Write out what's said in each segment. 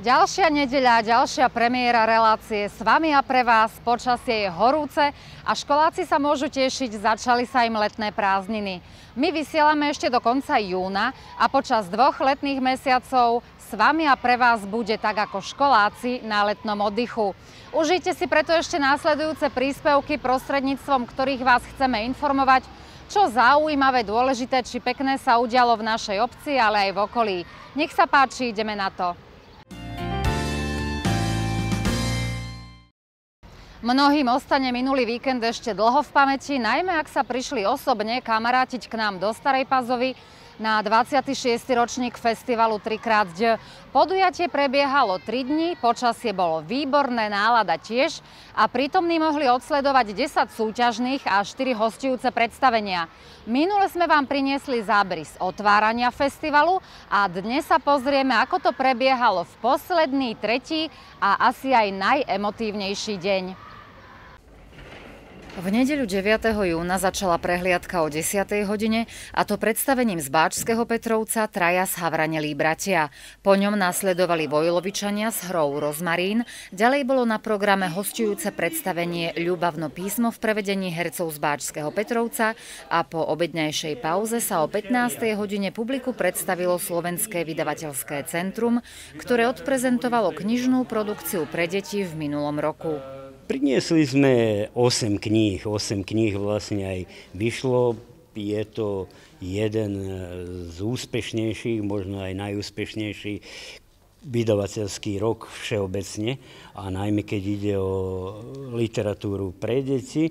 Ďalšia nedeľa, ďalšia premiéra relácie s vami a pre vás. Počasie je horúce a školáci sa môžu tešiť, začali sa im letné prázdniny. My vysielame ešte do konca júna a počas 2 letných mesiacov s vami a pre vás bude tak ako školáci na letnom oddychu. Užite si preto ešte následujúce príspevky, prostredníctvom ktorých vás chceme informovať, čo zaujímavé, dôležité či pekné sa udialo v našej obci, ale aj v okolí. Nech sa páči, ideme na to. Mnohým ostane minulý víkend ešte dlho v pamäti, najmä ak sa prišli osobne kamarátiť k nám do Starej Pazovy na 26. ročník festivalu 3xD. Podujatie prebiehalo 3 dní, počasie bolo výborné, nálada tiež a prítomní mohli odsledovať 10 súťažných a 4 hostujúce predstavenia. Minule sme vám priniesli zábery z otvárania festivalu a dnes sa pozrieme, ako to prebiehalo v posledný, tretí a asi aj najemotívnejší deň. V nedeľu 9. júna začala prehliadka o 10. hodine a to predstavením z Báčskeho Petrovca Traja zhavranelí bratia. Po ňom následovali Vojlovičania s hrou Rozmarín, ďalej bolo na programe hosťujúce predstavenie Ľubavno písmo v prevedení hercov z Báčskeho Petrovca a po obedňajšej pauze sa o 15. hodine publiku predstavilo Slovenské vydavateľské centrum, ktoré odprezentovalo knižnú produkciu pre deti v minulom roku. Priniesli sme 8 kníh vlastne aj vyšlo. Je to jeden z úspešnejších, možno aj najúspešnejší vydavateľský rok všeobecne a najmä keď ide o literatúru pre deti.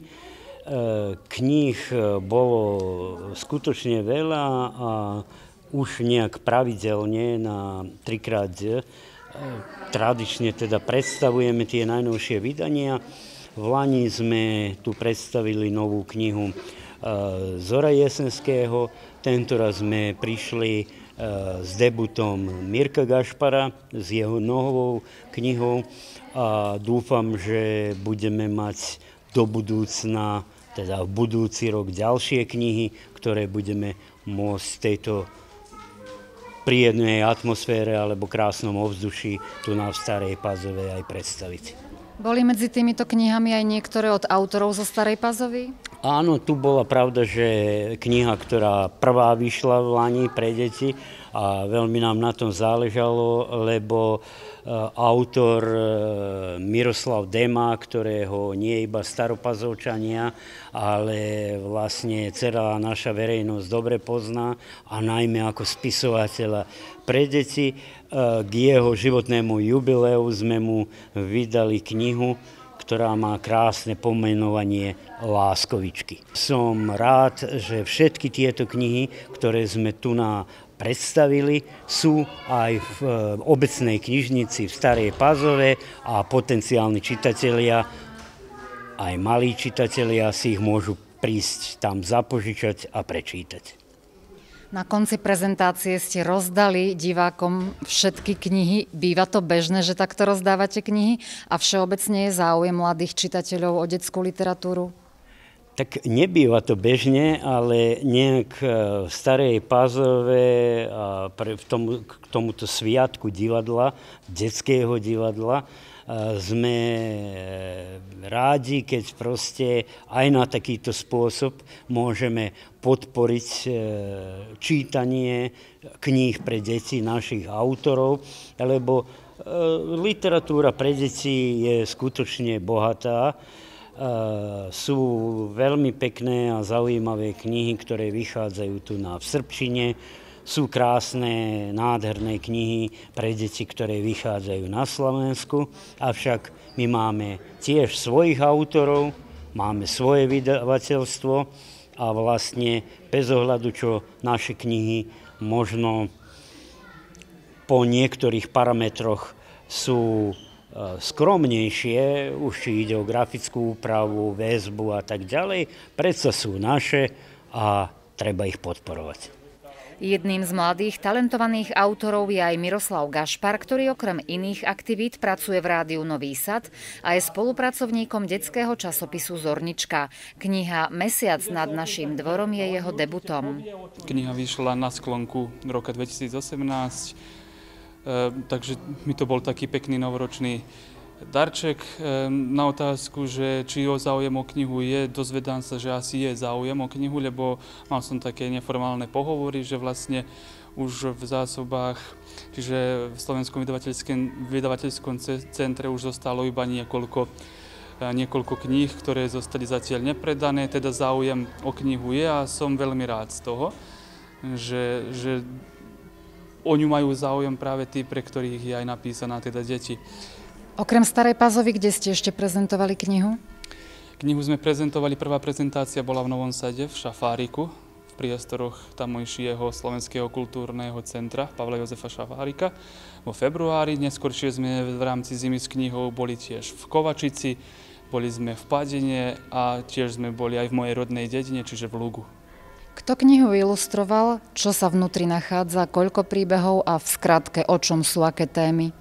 Kníh bolo skutočne veľa a už nejak pravidelne na 3xD tradične teda predstavujeme tie najnovšie vydania. V lani sme tu predstavili novú knihu Zora Jesenského. Tentoraz sme prišli s debutom Mirka Gašpara, s jeho novou knihou a dúfam, že budeme mať do budúcna, teda v budúci rok ďalšie knihy, ktoré budeme môcť v tejto príjemnej atmosfére alebo krásnom ovzduší tu na Starej Pazove aj predstaviť. Boli medzi týmito knihami aj niektoré od autorov zo Starej Pazovy? Áno, tu bola pravda, že kniha, ktorá prvá vyšla v lani pre deti a veľmi nám na tom záležalo, lebo autor Miroslav Dema, ktorého nie iba Staropazovčania, ale vlastne celá naša verejnosť dobre pozná a najmä ako spisovateľa pre deti. K jeho životnému jubileu sme mu vydali knihu, ktorá má krásne pomenovanie Láskovičky. Som rád, že všetky tieto knihy, ktoré sme tu predstavili, sú aj v obecnej knižnici v Starej Pazove a potenciálni čitatelia, aj malí čitatelia si ich môžu prísť tam zapožičať a prečítať. Na konci prezentácie ste rozdali divákom všetky knihy. Býva to bežné, že takto rozdávate knihy a všeobecne je záujem mladých čitateľov o detskú literatúru? Tak nebýva to bežne, ale nejak v Starej Pazove a k tomuto sviatku divadla, detského divadla, sme rádi, keď proste aj na takýto spôsob môžeme podporiť čítanie kníh pre deti našich autorov, lebo literatúra pre deti je skutočne bohatá. Sú veľmi pekné a zaujímavé knihy, ktoré vychádzajú tu v srbčine. Sú krásne, nádherné knihy pre deti, ktoré vychádzajú na Slovensku. Avšak my máme tiež svojich autorov, máme svoje vydavateľstvo a vlastne bez ohľadu, čo naše knihy možno po niektorých parametroch sú skromnejšie, už či ide o grafickú úpravu, väzbu a tak ďalej, predsa sú naše a treba ich podporovať. Jedným z mladých talentovaných autorov je aj Miroslav Gašpar, ktorý okrem iných aktivít pracuje v rádiu Nový Sad a je spolupracovníkom detského časopisu Zornička. Kniha Mesiac nad naším dvorom je jeho debutom. Kniha vyšla na sklonku roka 2018. Takže mi to bol taký pekný novoročný darček. Na otázku, že či o záujem o knihu je, dozvedám sa, že asi je záujem o knihu, lebo mal som také neformálne pohovory, že vlastne už v zásobách, čiže v Slovenskom vydavateľskom centre už zostalo iba niekoľko kníh, ktoré zostali zatiaľ nepredané, teda záujem o knihu je a som veľmi rád z toho, že o ňu majú záujem práve tí, pre ktorých je aj napísaná, teda deti. Okrem Starej Pazovy, kde ste ešte prezentovali knihu? Knihu sme prezentovali, prvá prezentácia bola v Novom Sade, v Šafáriku, v priestoroch tamojšieho Slovenského kultúrneho centra Pavla Jozefa Šafárika vo februári. Neskôršie sme v rámci Zimy s knihou boli tiež v Kovačici, boli sme v Padine a tiež sme boli aj v mojej rodnej dedine, čiže v Lugu. Kto knihu ilustroval, čo sa vnútri nachádza, koľko príbehov a v skratke o čom sú, aké témy?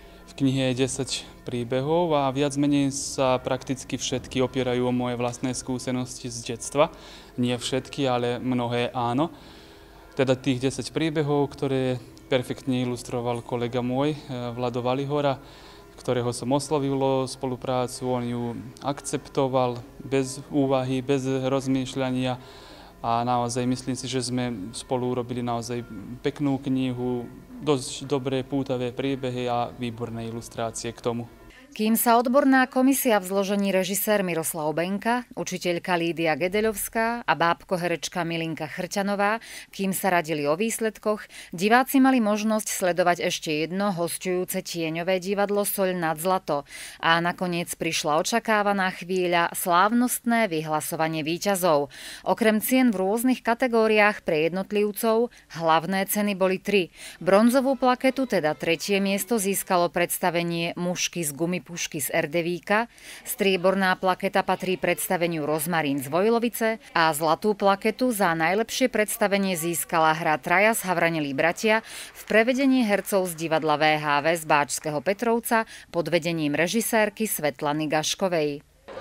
V knihe je 10 príbehov a viac menej sa prakticky všetky opierajú o moje vlastné skúsenosti z detstva. Nie všetky, ale mnohé áno. Teda tých 10 príbehov, ktoré perfektne ilustroval kolega môj, Vlado Valihora, ktorého som oslovil o spoluprácu. On ju akceptoval bez úvahy, bez rozmýšľania a naozaj myslím si, že sme spolu urobili naozaj peknú knihu, dosť dobré pútavé príbehy a výborné ilustrácie k tomu. Kým sa odborná komisia v zložení režisér Miroslav Benka, učiteľka Lídia Gedeľovská a bábko herečka Milinka Chrťanová, kým sa radili o výsledkoch, diváci mali možnosť sledovať ešte jedno hosťujúce tieňové divadlo Soľ nad zlato. A nakoniec prišla očakávaná chvíľa, slávnostné vyhlasovanie víťazov. Okrem cien v rôznych kategóriách pre jednotlivcov, hlavné ceny boli 3. Bronzovú plaketu, teda 3. miesto, získalo predstavenie Mušky z gumy pušky z Erdevíka, strieborná plaketa patrí predstaveniu Rozmarín z Vojlovice a zlatú plaketu za najlepšie predstavenie získala hra Traja zhavranelí bratia v prevedení hercov z divadla VHV z Báčskeho Petrovca pod vedením režisérky Svetlany Gaškovej.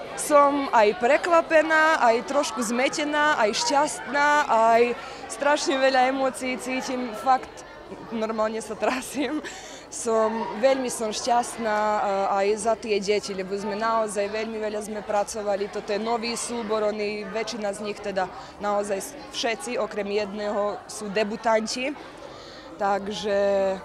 Som aj prekvapená, aj trošku zmetená, aj šťastná, aj strašne veľa emócií cítim, fakt normálne sa trasím. Veľmi som šťastná aj za tie deti, lebo sme naozaj veľmi veľa sme pracovali. Toto je nový súbor, väčšina z nich teda naozaj všetci, okrem jedného, sú debutanti. Takže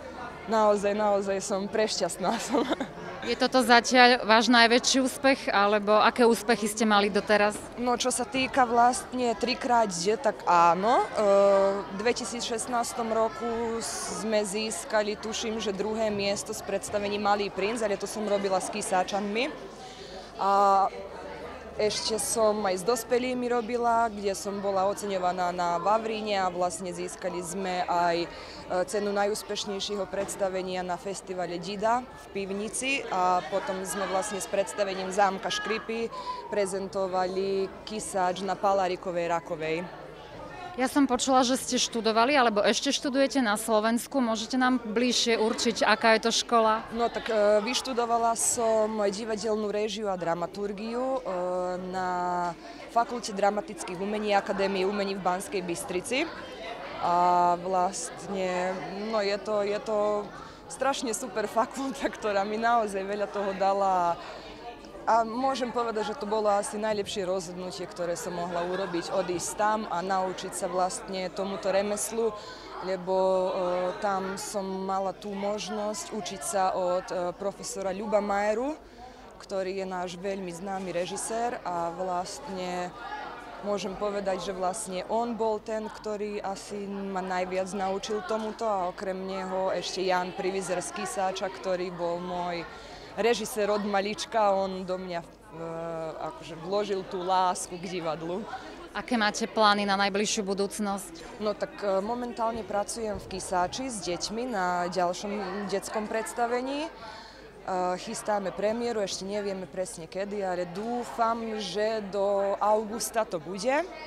naozaj som prešťastná. Je toto zatiaľ váš najväčší úspech, alebo aké úspechy ste mali doteraz? No, čo sa týka vlastne 3x, tak áno. V 2016 roku sme získali, tuším, že 2. miesto s predstavením Malý princ, ale to som robila s Kysáčanmi. A ešte som aj s dospelými robila, kde som bola oceňovaná na Vavríne a vlastne získali sme aj cenu najúspešnejšieho predstavenia na festivale Dida v Pivnici a potom sme vlastne s predstavením Zámka Škripy prezentovali Kysáč na Palárikovej Rakovej. Ja som počula, že ste študovali, alebo ešte študujete na Slovensku. Môžete nám bližšie určiť, aká je to škola? No tak vyštudovala som divadelnú réžiu a dramaturgiu na Fakulte dramatických umení Akadémie umení v Banskej Bystrici. A vlastne je to strašne super fakulta, ktorá mi naozaj veľa toho dala. A môžem povedať, že to bolo asi najlepšie rozhodnutie, ktoré som mohla urobiť, odísť tam a naučiť sa vlastne tomuto remeslu, lebo tam som mala tú možnosť učiť sa od profesora Ľuba Majeru, ktorý je náš veľmi známy režisér a vlastne môžem povedať, že vlastne on bol ten, ktorý asi ma najviac naučil tomuto a okrem neho ešte Jan Privizer z Kysáča, ktorý bol môj režisér od malička, on do mňa akože vložil tú lásku k divadlu. Aké máte plány na najbližšiu budúcnosť? No tak momentálne pracujem v Kysáči s deťmi na ďalšom detskom predstavení. Chystáme premiéru, ešte nevieme presne kedy, ale dúfam, že do augusta to bude.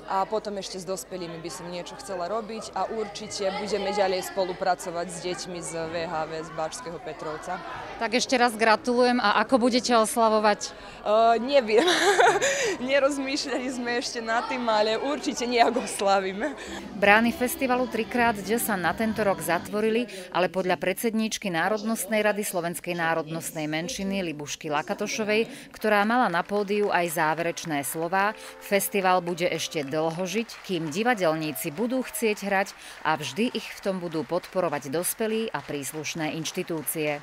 a potom ešte s dospelými by som niečo chcela robiť a určite budeme ďalej spolupracovať s deťmi z VHV z Báčského Petrovca. Tak ešte raz gratulujem a ako budete oslavovať? Neviem, nerozmýšľali sme ešte nad tým, ale určite nejak oslavíme. Brány festivalu 3x sa na tento rok zatvorili, ale podľa predsedníčky Národnostnej rady Slovenskej národnostnej menšiny Libušky Lakatošovej, ktorá mala na pódiu aj záverečné slová, festival bude ešte dlho žiť, kým divadelníci budú chcieť hrať a vždy ich v tom budú podporovať dospelí a príslušné inštitúcie.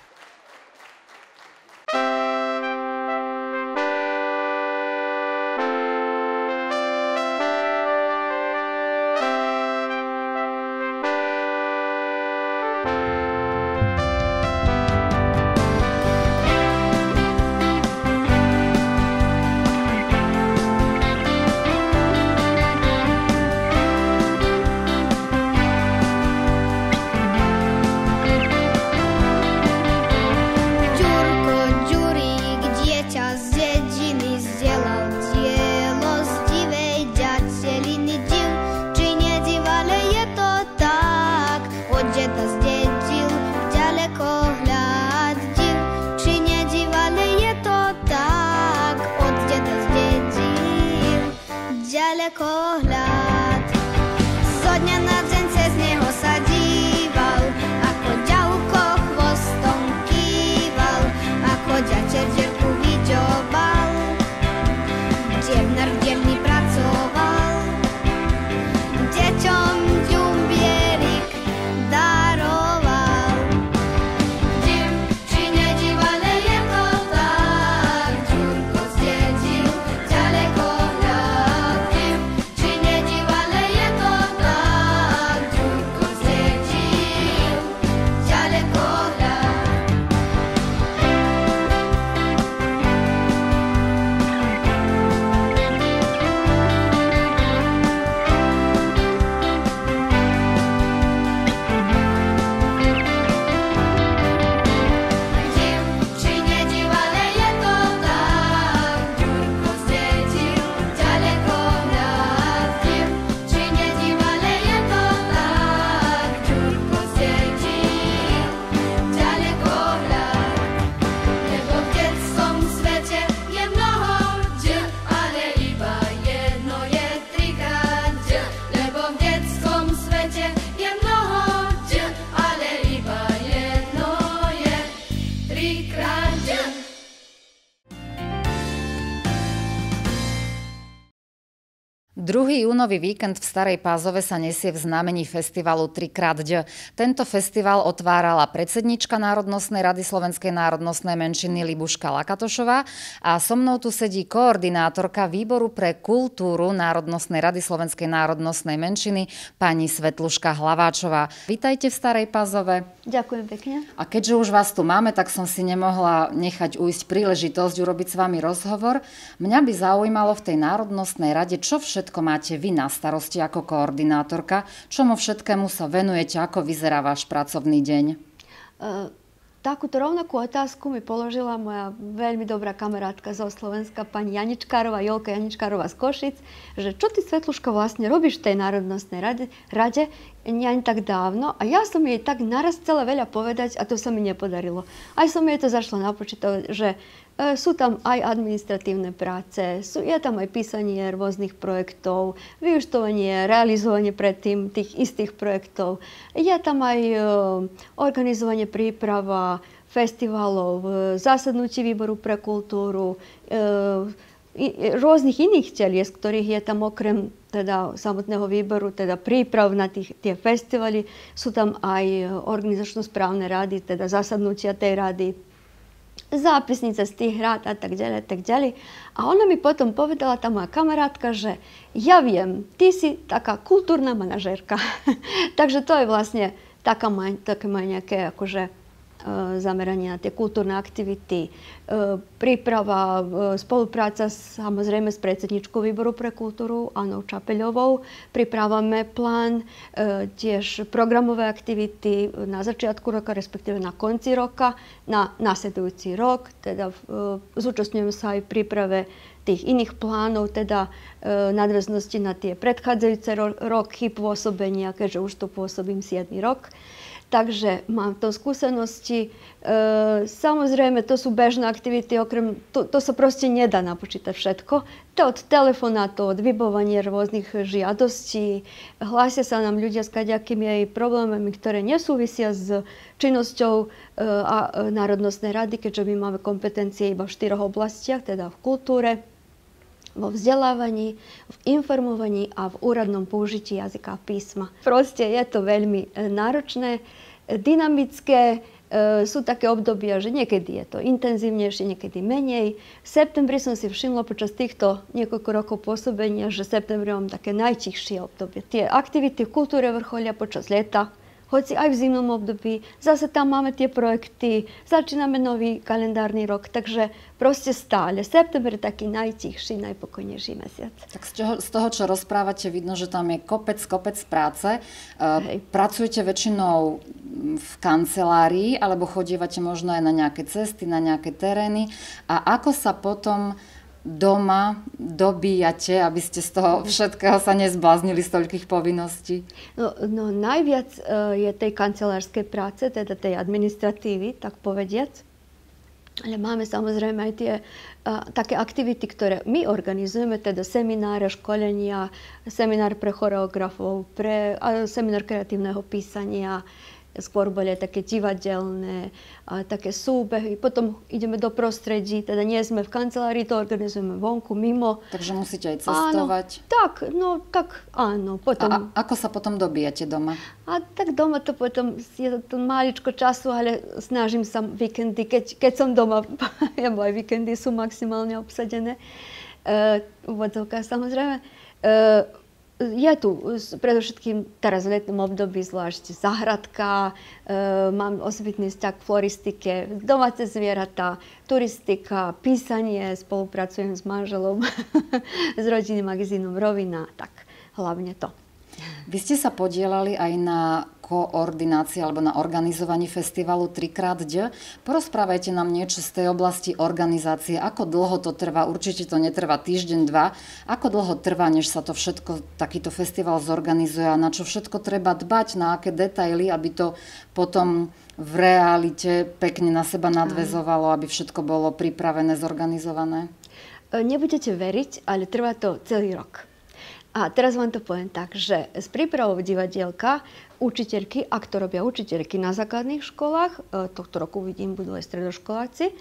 Ďalekohľad. Zo dňa na deň cez neho sa díval, ako ďalko chvostom kýval, ako ďateľ ďerku vyďobal, dievnar v dielni pracoval, deťom ďumbierik daroval. Div, či nedívale je to tak, Ďurko zdedil ďaleko. Druhý júnový víkend v Starej Pázove sa nesie v znamení festivalu 3x. Tento festival otvárala predsednička Národnostnej rady Slovenskej národnostnej menšiny Libuška Lakatošová a so mnou tu sedí koordinátorka Výboru pre kultúru Národnostnej rady Slovenskej národnostnej menšiny pani Svetluška Hlaváčová. Vítajte v Starej Pázove. Ďakujem pekne. A keďže už vás tu máme, tak som si nemohla nechať ujsť príležitosť urobiť s vami rozhovor. Mňa by zaujímalo v tej Národnostnej rade, čo všetko máte vy na starosti ako koordinátorka, čomu všetkému sa venujete, ako vyzerá váš pracovný deň? Takúto rovnakú otázku mi položila moja veľmi dobrá kamarátka zo Slovenska, pani Janičkárová, Jolka Janičkárová z Košic, že čo ty, Svetluška, vlastne robíš v tej Národnostnej rade nie ani tak dávno. A ja som jej tak naraz chcela veľa povedať a to sa mi nepodarilo. Aj som jej to zašla na počítač, že sú tam aj administratívne práce, je tam aj písanie rôznych projektov, vyúčtovanie, realizovanie predtým tých istých projektov. Je tam aj organizovanie, príprava festivalov, zasadnutí Výboru pre kultúru, rôznych iných telies, ktorých je tam okrem teda samotného výboru, teda príprav na tie festivaly. Sú tam aj organizačno-správne rady, teda zasadnutia tej rady, zápisnice z tých rád a tak ďalej, tak ďalej. A ona mi potom povedala, tá moja kamarátka, že ja viem, ty si taká kultúrna manažérka. Takže to je vlastne také moje nejaké akože zameranie na tie kultúrne aktivity, príprava, spolupráca samozrejme s predsedničkou výboru pre kultúru Annou Čapeľovou. Pripravujeme plán, tiež programové aktivity na začiatku roka, respektíve na konci roka, na nasledujúci rok. Teda zúčastňujeme sa aj v príprave tých iných plánov, teda nadväznosti na tie predchádzajúce roky pôsobenia, keďže už tu pôsobím 7. rok. Takže mám to skúsenosti. Samozrejme, to sú bežné aktivity, to sa proste nedá napočítať všetko. To od telefonátov, od vybavovania rôznych žiadostí. Hlásia sa nám ľudia s kadejakými aj problémami, ktoré nesúvisia s činnosťou Národnostnej rady, keďže my máme kompetencie iba v 4 oblastiach, teda v kultúre, vo vzdelávaní, v informovaní a v úradnom použití jazyka a písma. Proste je to veľmi náročné, dynamické, sú také obdobia, že niekedy je to intenzívnejšie, niekedy menej. V septembri som si všimla počas týchto niekoľko rokov pôsobenia, že v septembri mám také najtichšie obdobie. Tie aktivity v kultúre vrcholia počas leta, hoci aj v zimnom období. Zase tam máme tie projekty, začíname nový kalendárny rok, takže proste stále. September je taký najtichší, najpokojnejší mesiac. Tak z toho, čo rozprávate, vidno, že tam je kopec práce. Pracujete väčšinou v kancelárii, alebo chodívate možno aj na nejaké cesty, na nejaké terény. A ako sa potom doma dobíjate, aby ste z toho všetkého sa nezbláznili z toľkých povinností? No najviac je tej kancelárskej práce, teda tej administratívy, tak povediac. Ale máme samozrejme aj tie také aktivity, ktoré my organizujeme, teda semináre, školenia, seminár pre choreografov, seminár kreatívneho písania, skôr boli také divadelné, také súbehy. Potom ideme do prostredí, teda nie sme v kancelárii, to organizujeme vonku, mimo. Takže musíte aj cestovať. Áno, tak áno. Potom... A ako sa potom dobíjate doma? A tak doma to potom je to maličko času, ale snažím sa víkendy, keď som doma, lebo aj víkendy sú maximálne obsadené. Úvodzovka samozrejme. Je tu predovšetkým teraz v letnom období zvlášť záhradka, mám osobitný vzťah k floristike, domáce zvieratá, turistika, písanie, spolupracujem s manželom, s rodinným magazínom Rovina, tak hlavne to. Vy ste sa podielali aj na koordinácii alebo na organizovaní festivalu 3xD. Porozprávajte nám niečo z tej oblasti organizácie. Ako dlho to trvá? Určite to netrvá týždeň, 2. Ako dlho trvá, než sa to všetko, takýto festival zorganizuje a na čo všetko treba dbať, na aké detaily, aby to potom v realite pekne na seba nadväzovalo, aby všetko bolo pripravené, zorganizované? Nebudete veriť, ale trvá to celý rok. A teraz vám to poviem tak, že s prípravou divadielka učiteľky, ak to robia učiteľky na základných školách, tohto roku vidím, budú aj stredoškoláci,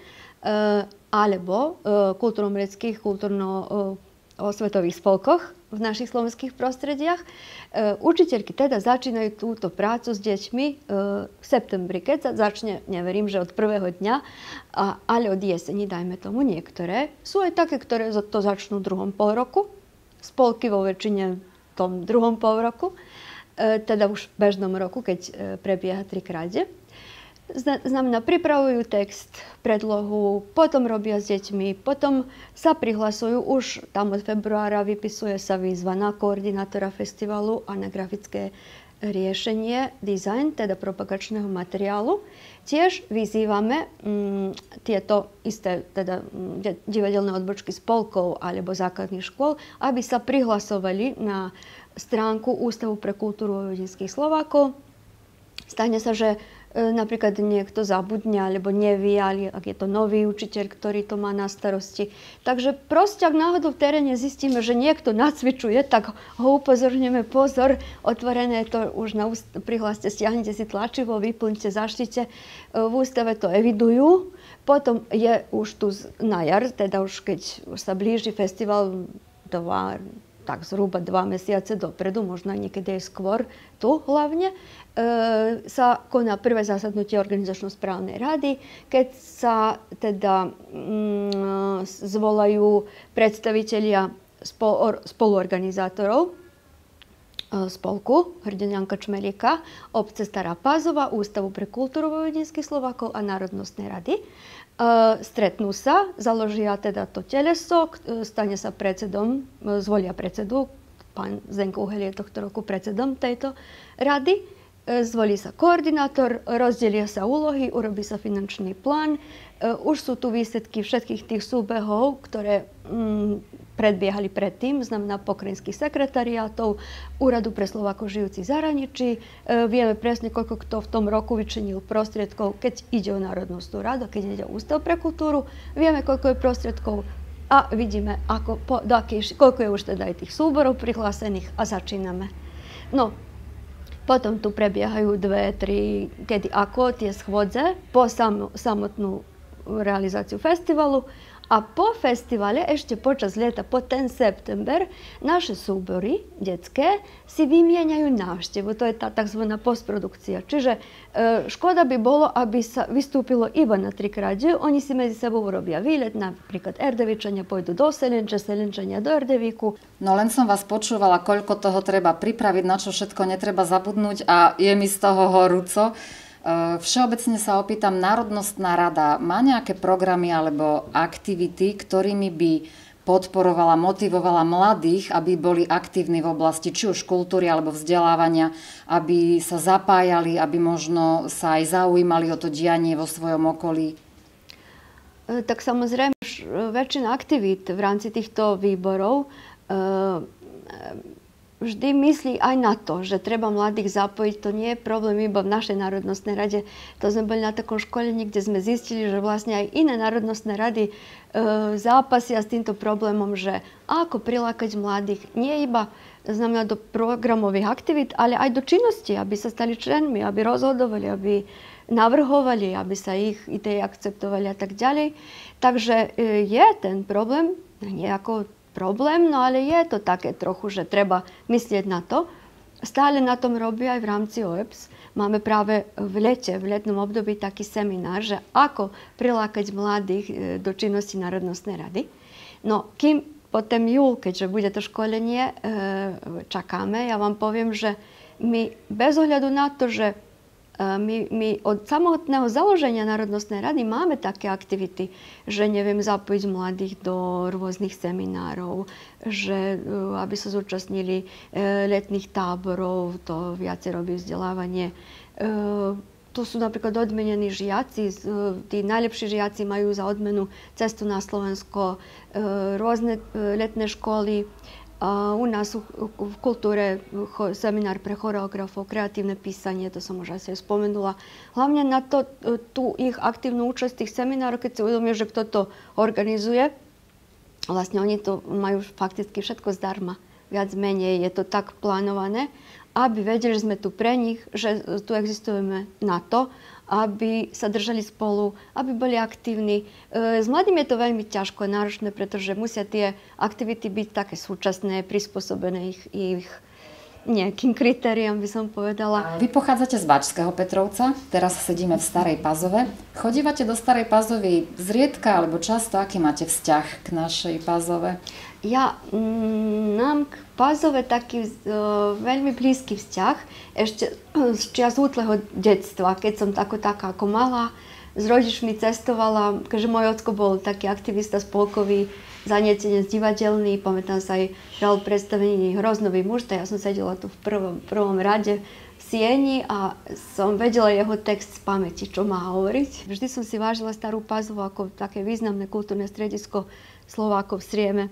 alebo kultúrno-umeleckých, kultúrno-osvetových spolkoch v našich slovenských prostrediach. Učiteľky teda začínajú túto prácu s deťmi v septembri, keď sa začne, neverím, že od prvého dňa, ale od jeseni, dajme tomu niektoré. Sú aj také, ktoré to začnú v druhom polroku, spolky vo väčšine v tom druhom polroku, teda už v bežnom roku, keď prebieha 3xD. Znamená, pripravujú text, predlohu, potom robia s deťmi, potom sa prihlasujú, už tam od februára vypisuje sa výzva na koordinátora festivalu a na grafické riešenie, design, teda propagačného materiálu. Tiež vyzývame tieto isté teda, divadelné odbočky spolkov alebo základných škôl, aby sa prihlasovali na stránku Ústavu pre kultúru vojvodinských Slovákov. Stane sa, že napríklad niekto zabudne alebo nevie, ale ak je to nový učiteľ, ktorý to má na starosti. Takže proste, ak náhodou v teréne zistíme, že niekto nacvičuje, tak ho upozorňujeme, pozor, otvorené to už prihláste, stiahnite si tlačivo, vyplňte, zaštite. V ústave to evidujú. Potom je už tu na jar, teda už keď sa blíži festival tak zhruba 2 mesiace dopredu, možno niekedy aj skôr, tu hlavne, sa koná prvé zasadnutie organizačno-správnej rady, keď sa teda zvolajú predstavitelia spoluorganizátorov spolku Hrdina Janka Čmelíka, obce Stará Pázova, Ústavu pre kultúru vojvodinských Slovákov a Národnostnej rady. Stretnú sa, založia teda to teleso, stane sa predsedom, zvolia predsedu, pán Zdenko Uhel je tohto roku predsedom tejto rady, zvolí sa koordinátor, rozdelia sa úlohy, urobí sa finančný plán. Už sú tu výsledky všetkých tých súbehov, ktoré predbiehali predtým, znamená pokrajinských sekretariátov, Úradu pre Slovákov žijúcich v zahraničí. Vieme presne, koľko kto v tom roku vyčlenil prostriedkov, keď ide o Národnostnú radu, keď ide o Ústav pre kultúru. Vieme, koľko je prostriedkov a vidíme, koľko je už teda aj tých súborov prihlásených a začíname. No, potom tu prebiehajú 2, 3, kedy ako tie schôdze po samotnú realizáciu festivalu a po festivale ešte počas leta, po ten september, naše súbory detské si vymieňajú návštevu. To je tá tzv. Postprodukcia. Čiže škoda by bolo, aby sa vystúpilo iba na 3x. Oni si medzi sebou urobia výlet, napríklad Erdevičania pôjdu do Selenče, Selenčania do Erdevíku. No len som vás počúvala, koľko toho treba pripraviť, na čo všetko netreba zabudnúť a je mi z toho horúco. Všeobecne sa opýtam, Národnostná rada má nejaké programy alebo aktivity, ktorými by podporovala, motivovala mladých, aby boli aktívni v oblasti či už kultúry alebo vzdelávania, aby sa zapájali, aby možno sa aj zaujímali o to dianie vo svojom okolí? Tak samozrejme, väčšina aktivít v rámci týchto výborov vždy myslí aj na to, že treba mladých zapojiť. To nie je problém iba v našej Národnostnej rade. To sme boli na takom školení, kde sme zistili, že vlastne aj iné národnostné rady zápasia s týmto problémom, že ako prilákať mladých nie iba znamená do programových aktivít, ale aj do činnosti, aby sa stali členmi, aby rozhodovali, aby navrhovali, aby sa ich idei akceptovali a tak ďalej. Takže je ten problém nejako problém, no ale je to také trochu, že treba myslieť na to. Stále na tom robí aj v rámci OEBS. Máme práve v letnom období taký seminár, že ako prilákať mladých do činnosti Národnostnej rady. No, kým potom júl, keďže bude to školenie, čakáme, ja vám poviem, že my bez ohľadu na to, že my od samotného založenia Národnostnej rady máme také aktivity, že neviem zapojiť mladých do rôznych seminárov, že aby sa zúčastnili letných táborov, to viacej robí vzdelávanie. Tu sú napríklad odmenení žiaci, tí najlepší žiaci majú za odmenu cestu na Slovensko, rôzne letné školy. U nás v kultúre seminár pre choreografov, kreatívne písanie, to som už asi spomenula. Hlavne na tú ich aktívnu účasť tých seminárov, keď si uvedomia, že kto to organizuje, vlastne oni to majú fakticky všetko zdarma. Viac menej je to tak plánované, aby vedeli, že sme tu pre nich, že tu existujeme na to, aby sa držali spolu, aby boli aktívni. S mladými je to veľmi ťažko a náročné, pretože musia tie aktivity byť také súčasné, prispôsobené ich nejakým kritériám, by som povedala. Vy pochádzate z Bačského Petrovca, teraz sedíme v Starej Pazove. Chodívate do Starej Pazovy zriedka alebo často? Aký máte vzťah k našej Pazove? Ja mám k Pazove taký veľmi blízky vzťah, ešte z čias útleho detstva, keď som taká ako malá, s rodičmi cestovala, keďže môj ocko bol taký aktivista spolkový, zanietenec divadelný, pamätám sa aj hral predstavení Hroznový muž, ja som sedela tu v prvom rade v sieni a som vedela jeho text z pamäti, čo má hovoriť. Vždy som si vážila Starú Pazovu ako také významné kultúrne stredisko Slovákov v Srieme.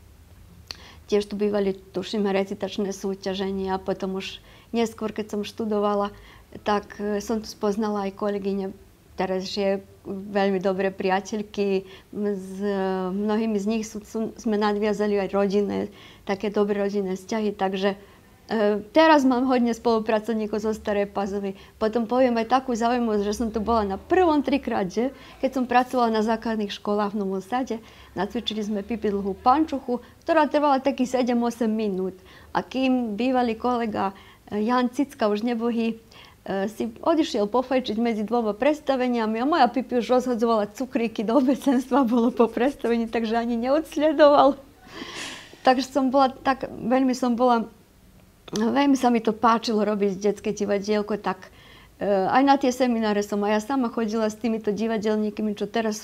Tiež tu bývali, tuším, recitačné súťaženia a potom už neskôr, keď som študovala, tak som tu spoznala aj kolegyne, teraz žije veľmi dobré priateľky. S mnohými z nich sme nadviazali aj rodinné, také dobré rodinné vzťahy, takže teraz mám hodne spolupracovníkov zo Starej Pazovy. Potom poviem aj takú zaujímavosť, že som tu bola na prvom 3-krát, keď som pracovala na základných školách v Novom Sade. Nacvičili sme Pipi dlhú pančuchu, ktorá trvala takých 7-8 minút. A kým bývalý kolega Jan Cicka, už nebohý, si odišiel pofajčiť medzi dvoma predstaveniami a moja Pipi už rozhodzovala cukríky do obecenstva, bolo po predstavení, takže ani neodsledoval. Takže veľmi som bola Veľmi sa mi to páčilo robiť detské divadielko, tak aj na tie semináre som aj ja sama chodila s týmito divadelníkmi, čo teraz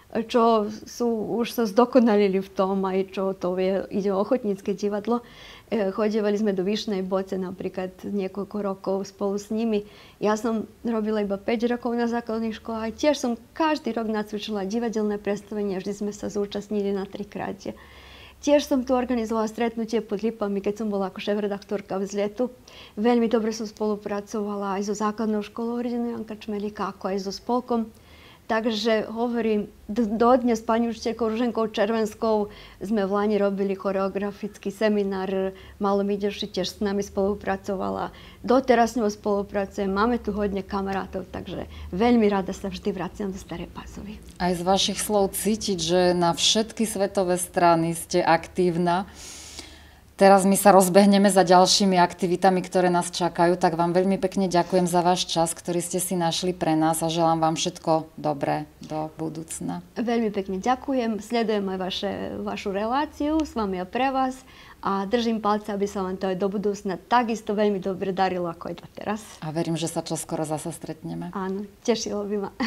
už sa zdokonalili v tom, aj čo to ide o ochotnícke divadlo. Chodívali sme do Vyšnej Boce napríklad niekoľko rokov spolu s nimi. Ja som robila iba 5 rokov na základných školách. Tiež som každý rok nacvičila divadelné predstavenia, vždy sme sa zúčastnili na 3-krát. Tiež som tu organizovala stretnutie pod Lipami, keď som bola ako šéfredaktorka Vzletu. Veľmi dobre som spolupracovala aj so základnou školou Hrdinu Janka Čmelíka, ako aj so spolkom. Takže hovorím, dodnes s pani učiteľkou Ruženkou Červenskou sme v Lani robili choreografický seminár. Malo Mideši tiež s nami spolupracovala. Doteraz s ňou spolupracujem. Máme tu hodne kamarátov, takže veľmi rada sa vždy vraciam do Starej Pazovy. Aj z vašich slov cítiť, že na všetky svetové strany ste aktívna. Teraz my sa rozbehneme za ďalšími aktivitami, ktoré nás čakajú, tak vám veľmi pekne ďakujem za váš čas, ktorý ste si našli pre nás a želám vám všetko dobré do budúcna. Veľmi pekne ďakujem, sledujem aj vašu reláciu s vami a pre vás a držím palce, aby sa vám to aj do budúcna takisto veľmi dobre darilo ako aj doteraz. A verím, že sa čoskoro zasa stretneme. Áno, tešilo by ma.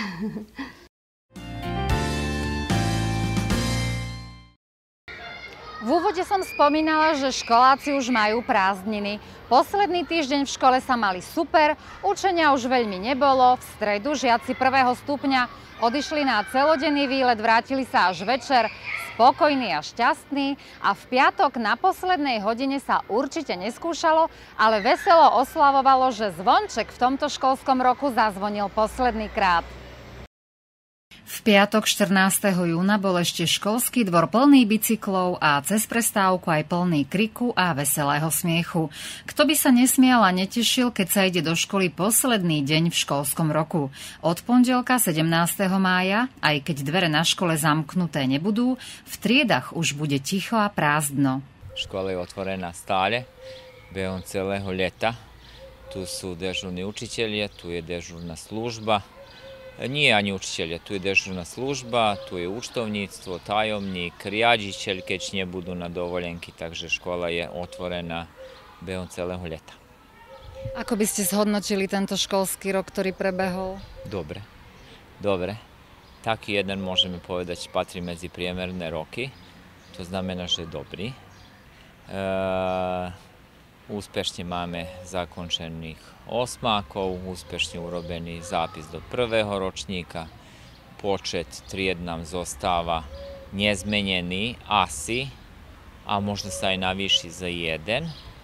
V úvode som spomínala, že školáci už majú prázdniny. Posledný týždeň v škole sa mali super, učenia už veľmi nebolo. V stredu žiaci 1. stupňa odišli na celodenný výlet, vrátili sa až večer, spokojní a šťastní. A v piatok na poslednej hodine sa určite neskúšalo, ale veselo oslavovalo, že zvonček v tomto školskom roku zazvonil posledný krát. V piatok 14. júna bol ešte školský dvor plný bicyklov a cez prestávku aj plný kriku a veselého smiechu. Kto by sa nesmial a netešil, keď sa ide do školy posledný deň v školskom roku. Od pondelka 17. mája, aj keď dvere na škole zamknuté nebudú, v triedach už bude ticho a prázdno. Škola je otvorená stále, behom celého leta. Tu sú dežurní učitelia, tu je dežurná služba. Nie ani učiteľia, tu je dežurná služba, tu je účtovníctvo, tajomník, riaditeľ, keď nebudú na dovolenky, takže škola je otvorená behom celého leta. Ako by ste zhodnotili tento školský rok, ktorý prebehol? Dobre. Taký jeden môžeme povedať, patrí medzi priemerné roky, to znamená, že je dobrý. Úspešne máme zakončených osmákov, úspešne urobený zápis do prvého ročníka. Počet tried nám zostáva nezmenený asi, a možno sa aj navýši za jeden,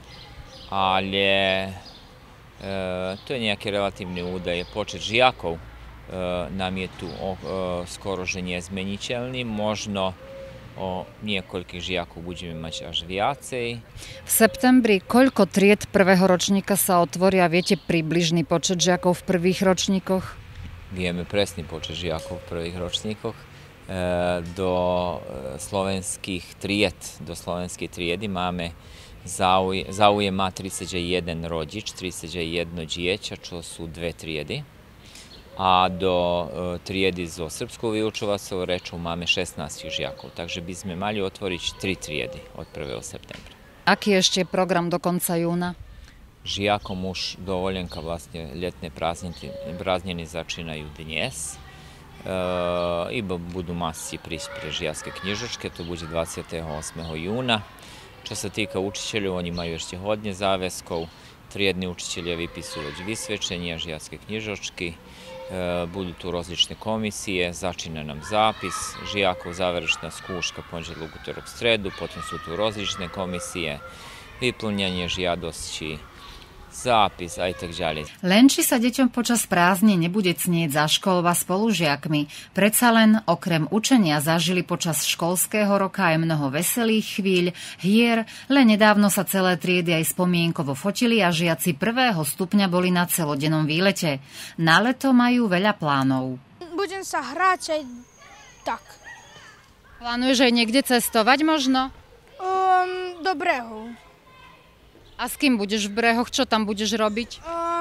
ale to je nejaký relatívny údaj. Počet žiakov nám je tu skoro že nezmeniteľný, možno o niekoľkých žiakov budeme mať až viacej. V septembri koľko tried prvého ročníka sa otvoria? Viete približný počet žiakov v prvých ročníkoch? Vieme presný počet žiakov v prvých ročníkoch. Do slovenskej triedy máme záujem má 31 rodič, 31 dieťa, čo sú 2 triedy. A do triedy so srbskou vyučovacou rečou máme 16 žiakov, takže by sme mali otvoriť 3 triedy od 1. septembra. Aký ešte je program do konca júna? Žiakom už dovolenka, vlastne letné prázdniny začínajú dnes. Iba budú masti prísť pre žiacké knižočke, to bude 28. júna. Čo sa týka učiteľov, oni majú ešte hodne záväzkov. Triedni učiteľia vypisovať vysvedčenia, žiacké knižočky. Budú tu rozličné komisije, začína nám zápis žiakov, záverečná skúška pondelok, utorok, stredu, potom sú tu rozličné komisije, vyplňanie žiadosti, zápis aj tak ďalej. Len či sa deťom počas prázdnin nebude cnieť za školou a spolužiakmi, predsa len okrem učenia zažili počas školského roka aj mnoho veselých chvíľ, hier, len nedávno sa celé triedy aj spomienkovo fotili a žiaci 1. stupňa boli na celodennom výlete. Na leto majú veľa plánov. Budem sa hrať aj tak. Plánuješ aj niekde cestovať možno? Do brehov. A s kým budeš v brehoch? Čo tam budeš robiť?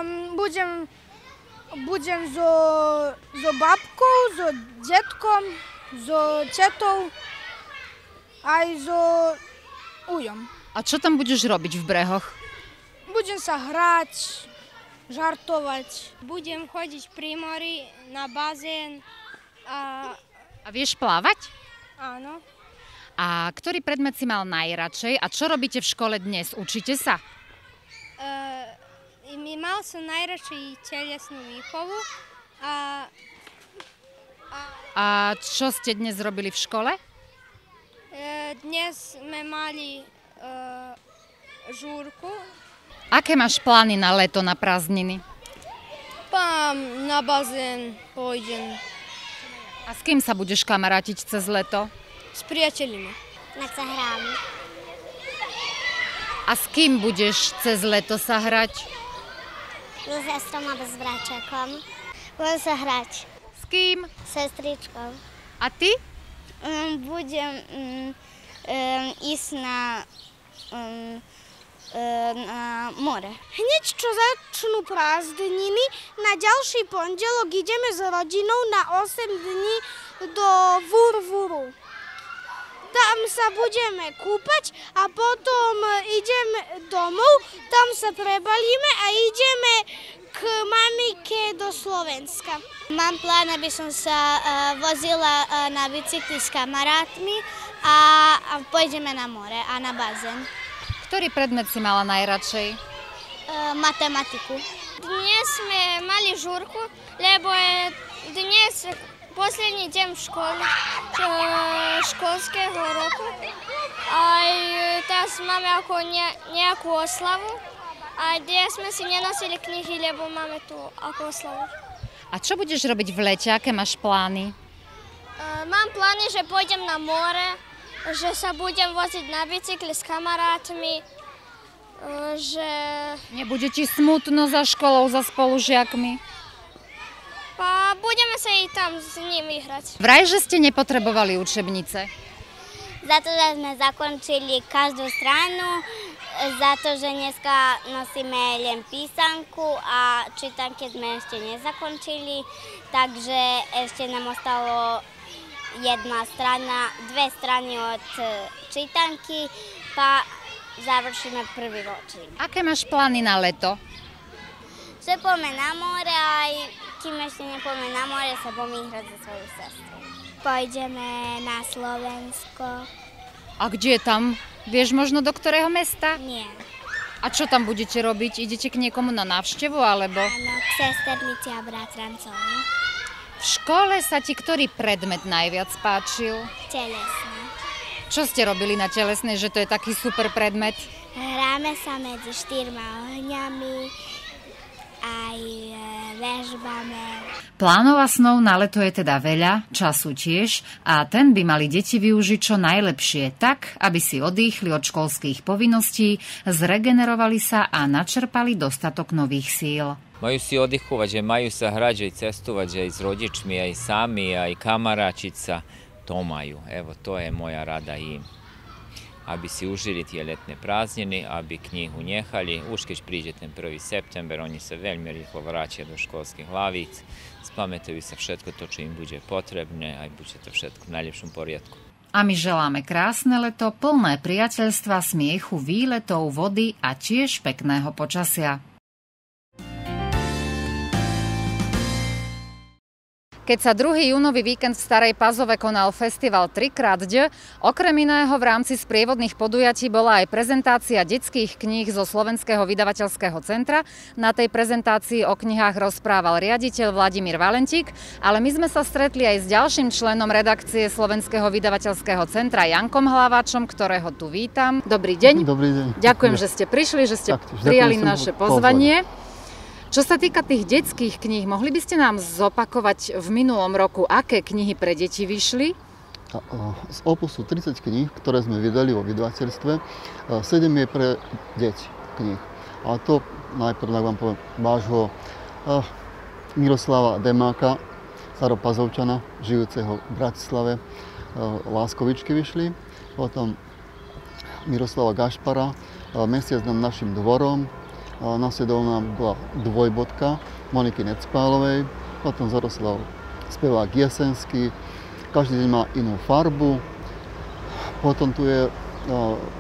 Budem so babkou, so detkom, so tetou, aj so ujom. A čo tam budeš robiť v brehoch? Budem sa hrať, žartovať. Budem chodiť pri mori na bazén a A vieš plávať? áno. A ktorý predmet si mal najradšej a čo robíte v škole dnes? Učíte sa? Mal som najradšej telesnú výchovu A čo ste dnes robili v škole? dnes sme mali žúrku. Aké máš plány na leto, na prázdniny? Na bazén pôjdem A s kým sa budeš kamarátiť cez leto? s priateľmi. Na sa hrám. A s kým budeš cez leto sa hrať? So sestrom a s bračakom. Budem sa hrať. S kým? Sestričkou. A ty? Budem ísť na more. Hneď čo začnú prázdniny, na ďalší pondelok ideme s rodinou na 8 dní do Vurvuru. Tam sa budeme kúpať a potom ideme domov, tam sa prebalíme a ideme k mamike do Slovenska. Mám plán, aby som sa vozila na bicykli s kamarátmi a pôjdeme na more a na bazén. Ktorý predmet si mala najradšej? Matematiku. Dnes sme mali žúrku, lebo je dnes posledný deň v škole, školského roku. Aj teraz máme ako nejakú oslavu. A dnes sme si nenosili knihy, lebo máme tu ako oslavu. A čo budeš robiť v lete? Aké máš plány? Mám plány, že pôjdem na more, že sa budem voziť na bicykli s kamarátmi, že Nebude ti smutno za školou, za spolužiakmi? budeme sa i tam s nimi hrať. Vraj, že ste nepotrebovali učebnice. Za to, že sme zakončili každú stranu, za to, že dneska nosíme len písanku a čítanky sme ešte nezakončili, takže ešte nám ostalo jedna strana, 2 strany od čítanky, pa završíme prvý ročník. Aké máš plány na leto? Že poďme na more a kým ešte nepoďme na more, sa budeme hrať so svojou sestrou. Pôjdeme na Slovensko. A kde je tam? Vieš možno do ktorého mesta? Nie. A čo tam budete robiť? Idete k niekomu na návštevu alebo? Áno, k sesternici a bratrancovi. V škole sa ti ktorý predmet najviac páčil? Telesné. Čo ste robili na telesnej, že to je taký super predmet? Hráme sa medzi 4 ohňami, aj vežbame. Plánov a snov na leto je teda veľa, času tiež a ten by mali deti využiť čo najlepšie, tak, aby si odýchli od školských povinností, zregenerovali sa a načerpali dostatok nových síl. Majú si oddychovať, že majú sa hrať, že cestovať, že aj s rodičmi, aj sami, aj kamaráčiť sa. To majú. Evo, to je moja rada im. Aby si užili tie letné prázdniny, aby knihu nechali. Už keď príde ten 1. september, oni sa veľmi rýchlo vrátia do školských hlavíc, spamätajú sa všetko to, čo im bude potrebné, aj bude to všetko v najlepšom poriadku. A my želáme krásne leto, plné priateľstva, smiechu, výletov, vody a tiež pekného počasia. Keď sa 2. júnový víkend v Starej Pazove konal festival 3xD, okrem iného v rámci sprievodných podujatí bola aj prezentácia detských kníh zo Slovenského vydavateľského centra. Na tej prezentácii o knihách rozprával riaditeľ Vladimír Valentík, ale my sme sa stretli aj s ďalším členom redakcie Slovenského vydavateľského centra Jankom Hlaváčom, ktorého tu vítam. Dobrý deň. Dobrý deň. Ďakujem, že ste prišli, že ste prijali naše pozvanie. Čo sa týka tých detských kníh, mohli by ste nám zopakovať v minulom roku, aké knihy pre deti vyšli? Z opusu 30 kníh, ktoré sme vydali vo vydavateľstve, 7 je pre deti kníh. A to najprv, tak vám poviem, vášho Miroslava Demáka, staropazovčana, žijúceho v Bratislave, Láskovičky vyšli. Potom Miroslava Gašpara, Mesiac nad našim dvorom. Nasledovná bola Dvojbodka Moniky Necpálovej, potom Zoroslav spevák Jesenský, každý deň má inú farbu. Potom tu je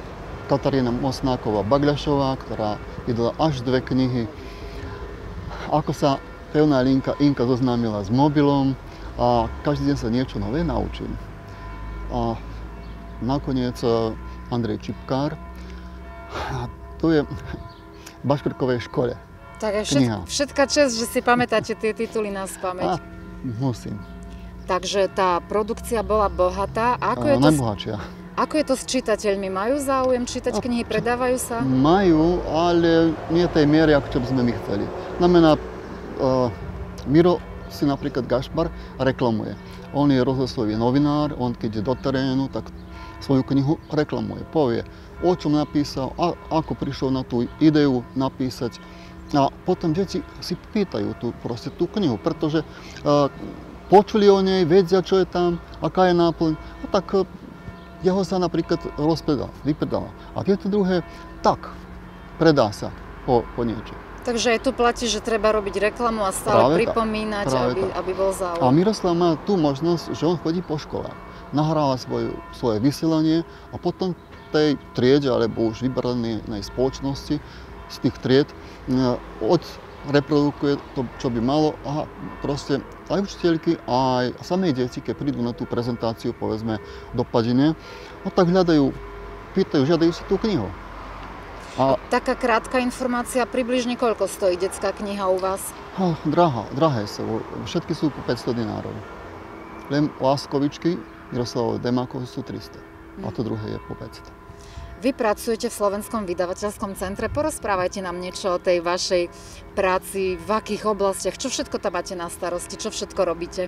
Katarína Mosnáková-Bagľašová, ktorá vydala až 2 knihy. Ako sa pevná Inka zoznámila s mobilom a každý deň sa niečo nové naučím. A nakoniec Andrej Čipkár, a to je v Baškrkovej škole. Tak je všetká česť, že si pamätáte tie tituly na spamäť. Musím. Takže tá produkcia bola bohatá. Najbohatšia. Ako je to s čitateľmi? Majú záujem čítať knihy? Predávajú sa? Majú, ale nie tej miery, ako čo by sme my chceli. Znamená, Miro si napríklad Gašpar reklamuje. On je rozhlasový novinár, on keď je do terénu, tak svoju knihu reklamuje. Povie, o čom napísal, ako prišiel na tú ideu napísať. A potom deti si pýtajú tú knihu, pretože počuli o nej, vedia, čo je tam, aká je náplň. A tak jeho sa napríklad vypredala. A tieto druhé, tak, predá sa po niečo. Takže aj tu platí, že treba robiť reklamu a stále pripomínať, aby bol záujem. A Miroslav má tú možnosť, že on chodí po školách. Nahráva svoje vysielanie a potom tej triede, alebo už vybranej spoločnosti z tých tried reprodukuje to, čo by malo a proste aj učiteľky, aj samé deti, keď prídu na tú prezentáciu, povedzme, do Padine, no tak žiadajú si tú knihu. Taká krátka informácia, približne koľko stojí detská kniha u vás? Drahé sú, všetky sú po 500 dinárov. Len Láskovičky, Miroslavové Demákov sú 300 a to druhé je po 500. Vy pracujete v Slovenskom vydavateľskom centre. Porozprávajte nám niečo o tej vašej práci, v akých oblastiach, čo všetko tam máte na starosti, čo všetko robíte?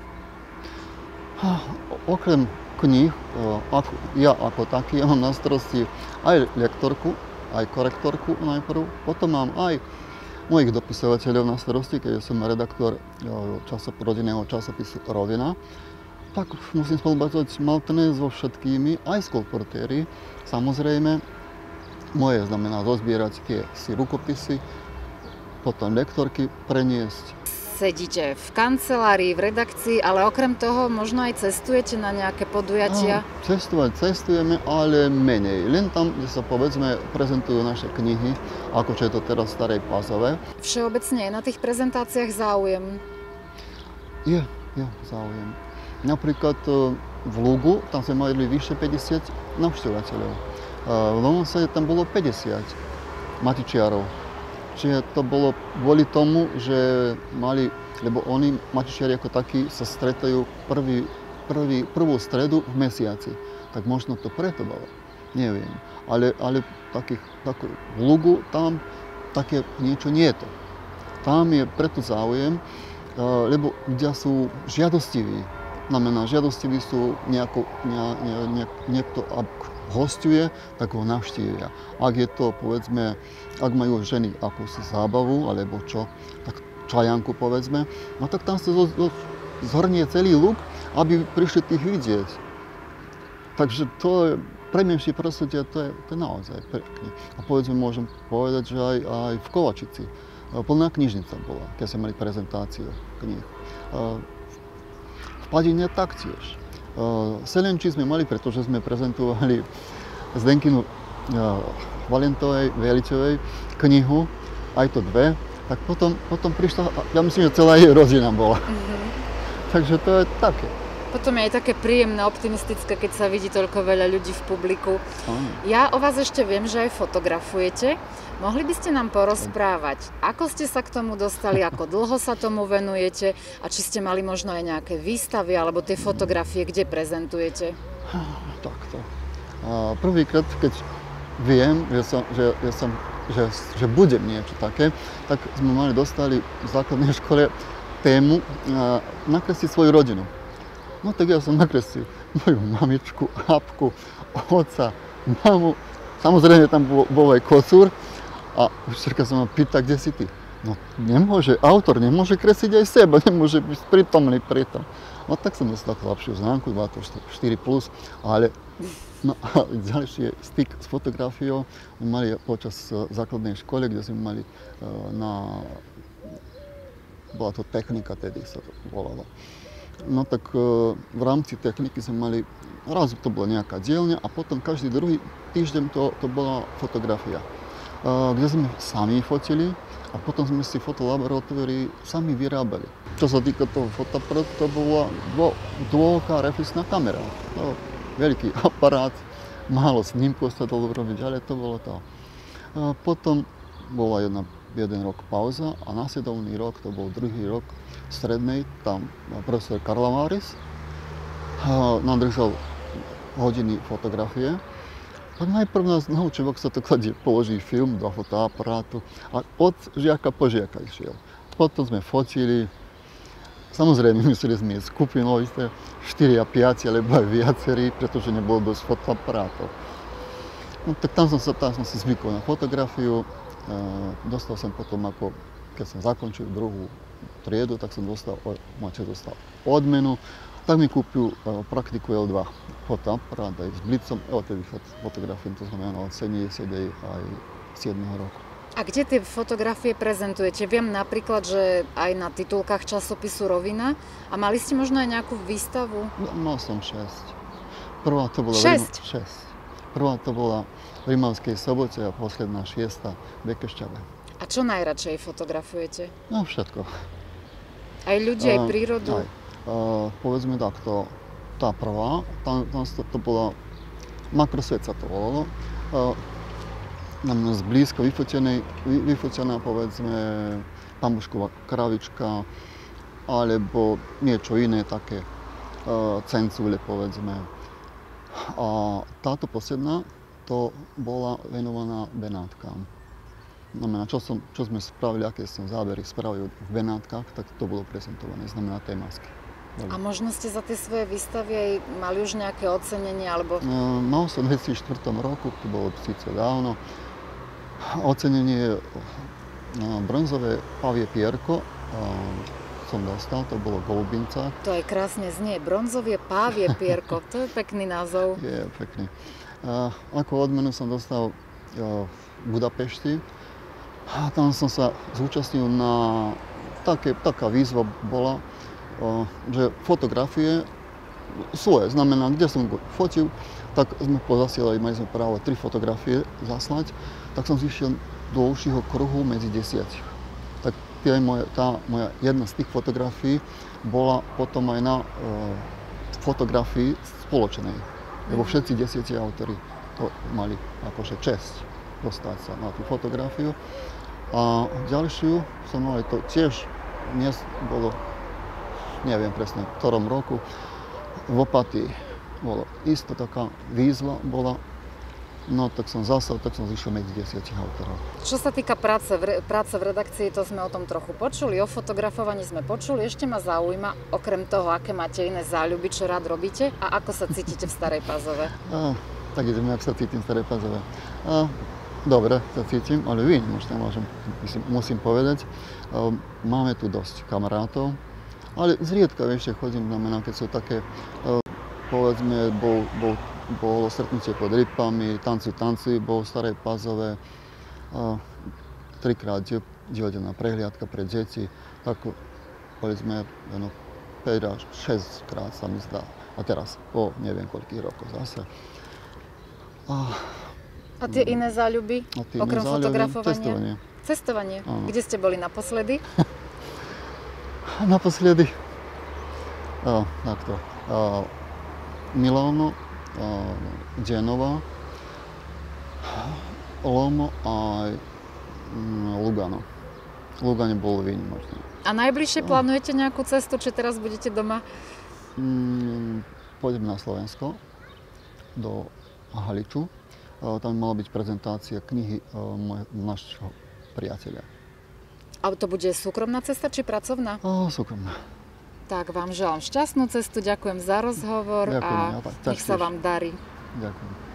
Okrem kníh, ja ako taký, ja mám na starosti aj lektorku, aj korektorku najprv, potom mám aj mojich dopisovateľov na starosti, keď som redaktor rodinného časopisu Rovina. Tak musím spolupracovať maltene so všetkými, aj s kolportéry. Samozrejme, moje znamená zozbierať tie rukopisy, potom lektorky preniesť. Sedíte v kancelárii, v redakcii, ale okrem toho možno aj cestujete na nejaké podujatia? Cestujeme, ale menej. Len tam, kde sa povedzme prezentujú naše knihy, ako čo je to teraz v Starej Pazove. Všeobecne je na tých prezentáciách záujem? Je záujem. Napríklad v Lugu, tam sme mali vyše 50 navštevovateľov. V Lomose tam bolo 50 matičiarov. Čiže to bolo kvôli tomu, že lebo oni, matičiari ako takí, sa stretajú prvú stredu v mesiaci. Tak možno to preto bolo, neviem. Ale v Lugu tam také niečo nie je to. Tam je preto záujem, lebo ľudia sú žiadostiví. Znamená, žiadostiví sú niekto, ak hosťuje, tak ho navštívia. Ak je to, povedzme, ak majú ženy akúsi zábavu, alebo čo, tak čajanku, povedzme, no tak tam sa zhrnie celý Lug, aby prišli tých vidieť. Takže to je, pre menšie prostredie, to je naozaj pekne. A povedzme, môžem povedať, že aj v Kovačici plná knižnica bola, keď sme mali prezentáciu kníh. V Padine taktiež. Selenči sme mali, pretože sme prezentovali Zdenkinu Valentovej, Veličovej knihu, aj to 2, tak potom prišla, ja myslím, že celá jej rodina bola. Takže to je také. Potom je aj také príjemné, optimistické, keď sa vidí toľko veľa ľudí v publiku. Ja o vás ešte viem, že aj fotografujete. Mohli by ste nám porozprávať, ako ste sa k tomu dostali, ako dlho sa tomu venujete a či ste mali možno aj nejaké výstavy alebo tie fotografie, kde prezentujete? Takto. Prvýkrát, keď viem, že budem niečo také, tak sme dostali v základnej škole tému nakresliť svoju rodinu. No tak ja som nakreslil moju mamičku, apku, otca, mamu. Samozrejme tam bol aj kocúr. A učiteľka sa ma pýta, kde si ty? No autor nemôže kresliť aj seba, nemôže byť prítomný pri tom. No tak som dostal lepšiu známku, bola to 4+, ale ďalší styk s fotografiou mali počas základnej školy, kde sme mali bola to technika, tedy sa to volalo. No tak v rámci techniky sme mali raz to bola nejaká dielňa a potom každý druhý týždeň to bola fotografia, kde sme sami fotili a potom sme si fotolaboratórii sami vyrábali. Čo sa týka toho fotoaparátu, to bola dôlka reflexná kamera. Veľký aparát, málo snímkov sa dalo robiť, ale to bolo to. Potom bola jeden rok pauza a nasledovný rok, to bol druhý rok strednej, tam profesor Karlamaris nám držal hodiny fotografie. Tak najprv nás naučil, ako sa to kladie, položí film do fotoaparátu a od žiaka po žiaka išiel. Potom sme fotili, samozrejme museli sme ísť skupinou, 4 a 5 alebo aj viacerí, pretože nebolo dosť fotoaparátov. No, tak tam som si zvykol na fotografiu, dostal som potom, keď som zakončil druhú triedu, tak som dostal odmenu. Tak mi kúpil praktiku L2 fotoaparát aj s blicom, tedy fotografiem, to znamená od 70 aj 7 roku. A kde tie fotografie prezentujete? Viem napríklad, že aj na titulkách časopisu Rovina. A mali ste možno aj nejakú výstavu? Mal som 6. Prvá to bola 6? 6. Prvá to bola v Rimavskej Sobote a posledná 6. v Bekešťave. A čo najradšej fotografujete? No všetko. Aj ľudí, aj prírodu? Aj. Povedzme takto, tá prvá, to bola makrosvet sa to volalo, z blízko vyfotená povedzme pambušková kravička alebo niečo iné také, cencúle povedzme. A táto posledná to bola venovaná Benátkám. Znamená, čo sme spravili, aké som zábery spravil v Benátkach, tak to bolo prezentované, znamená tie masky. A možno ste za tie svoje výstavy aj mali už nejaké ocenenie, alebo... Mal som v 2004 roku, to bolo síce dávno, ocenenie bronzové pavie pierko som dostal, to bolo Golubinca. To aj krásne znie, bronzové pávie pierko, to je pekný názov. Je pekný. Ako odmenu som dostal v Budapešti a tam som sa zúčastnil na taká výzva bola, že fotografie svoje, znamená, kde som fotil, tak sme pozasielali, mali sme právo 3 fotografie zaslať, tak som zišiel do užšieho kruhu medzi 10. Tak tá moja jedna z tých fotografií bola potom aj na fotografii spoločnej, lebo všetci 10 autori to mali akože česť dostať sa na tú fotografiu. A ďalšiu som mal aj to tiež, dnes bolo, neviem presne v ktorom roku, v Opatii bola isto taká výzva bola, no tak som zišiel medzi 10 autorov. Čo sa týka práce v redakcii, to sme o tom trochu počuli, o fotografovaní sme počuli, ešte ma zaujíma, okrem toho, aké máte iné záľuby, čo rád robíte a ako sa cítite v Starej Pazove? Tak ideme, ak sa cítim v Starej Pazove. Dobre sa cítim, ale výnimočne musím povedať. Máme tu dosť kamarátov, ale zriedka ešte chodím, znamená, keď sú také, povedzme, bolo stretnutie pod Ripami, tanci, bol v Starej Pazove, 3-krát divadelná prehliadka pre deti, tak povedzme, 5 až 6 krát sa mi zdá. A teraz, po neviem koľkých rokov zase. A tie iné záľuby, okrem fotografovania? Cestovanie. Áno. Kde ste boli naposledy? Naposledy? Takto. Miláno, Genova, Lomo a Lugano. Lugano bolo výnimočné. A najbližšie plánujete nejakú cestu, či teraz budete doma? Pôjdem na Slovensko, do Haliču. Tam mala byť prezentácia knihy našho priateľa. A to bude súkromná cesta, či pracovná? Súkromná. Tak vám želám šťastnú cestu, ďakujem za rozhovor. Ďakujem, a nech sa vám darí. Ďakujem.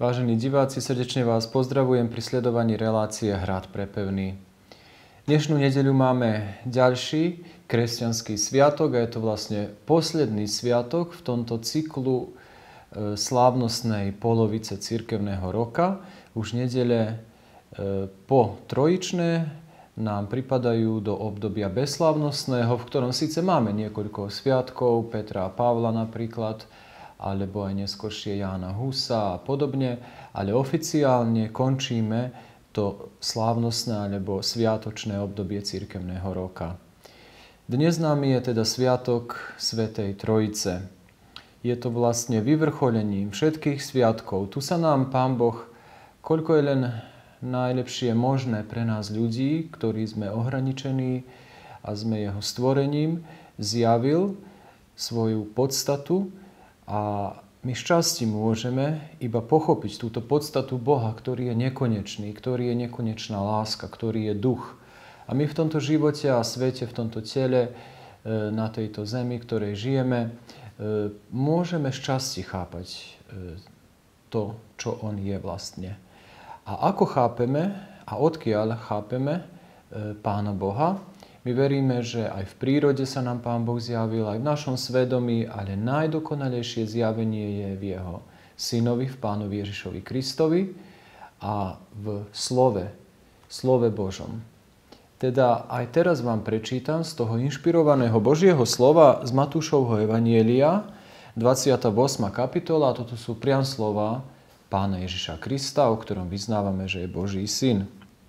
Vážení diváci, srdečne vás pozdravujem pri sledovaní relácie Hrad pre pevný. Dnešnú nedeľu máme ďalší kresťanský sviatok a je to vlastne posledný sviatok v tomto cyklu slávnostnej polovice cirkevného roka. Už nedele po trojičné nám pripadajú do obdobia bezslávnostného, v ktorom síce máme niekoľko sviatkov, Petra a Pavla napríklad, alebo aj neskôršie Jána Husa a podobne, ale oficiálne končíme to slávnostné alebo sviatočné obdobie cirkevného roka. Dnes nám je teda sviatok Svätej Trojice. Je to vlastne vyvrcholením všetkých sviatkov. Tu sa nám Pán Boh, koľko je len najlepšie možné pre nás ľudí, ktorí sme ohraničení a sme jeho stvorením, zjavil svoju podstatu a my šťastí môžeme iba pochopiť túto podstatu Boha, ktorý je nekonečný, ktorý je nekonečná láska, ktorý je duch. A my v tomto živote a svete, v tomto tele, na tejto zemi, ktorej žijeme, môžeme šťastí chápať to, čo on je vlastne. A ako chápeme a odkiaľ chápeme Pána Boha, my veríme, že aj v prírode sa nám Pán Boh zjavil, aj v našom svedomí, ale najdokonalejšie zjavenie je v jeho synovi, v Pánovi Ježišovi Kristovi a v slove Božom. Teda aj teraz vám prečítam z toho inšpirovaného Božieho slova z Matúšovho evanjelia, 28. kapitola, a toto sú priam slova Pána Ježiša Krista, o ktorom vyznávame, že je Boží syn.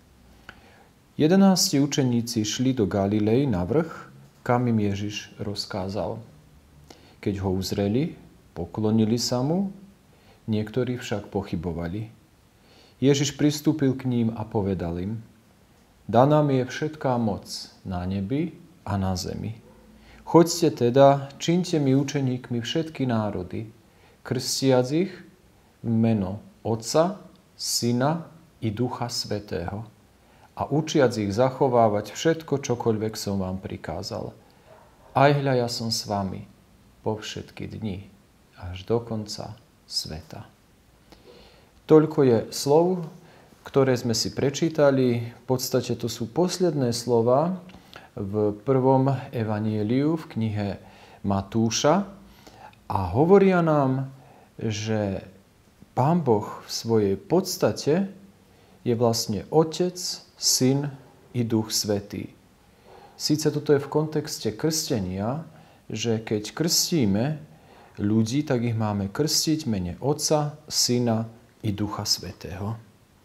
11 učeníci šli do Galilei na vrch, kam im Ježiš rozkázal. Keď ho uzreli, poklonili sa mu, niektorí však pochybovali. Ježiš pristúpil k ním a povedal im: Daná mi je všetká moc na nebi a na zemi. Choďte teda, čiňte mi učeníkmi všetky národy, krstiac ich v meno Otca, Syna i Ducha Svätého a učiac ich zachovávať všetko, čokoľvek som vám prikázal. Aj hľa, ja som s vami po všetky dni, až do konca sveta. Toľko je slov, ktoré sme si prečítali. V podstate to sú posledné slova v prvom evanjeliu v knihe Matúša a hovoria nám, že Pán Boh v svojej podstate je vlastne Otec, Syn i Duch Svätý. Síce toto je v kontexte krstenia, že keď krstíme ľudí, tak ich máme krstiť v mene Otca, Syna i Ducha Svätého.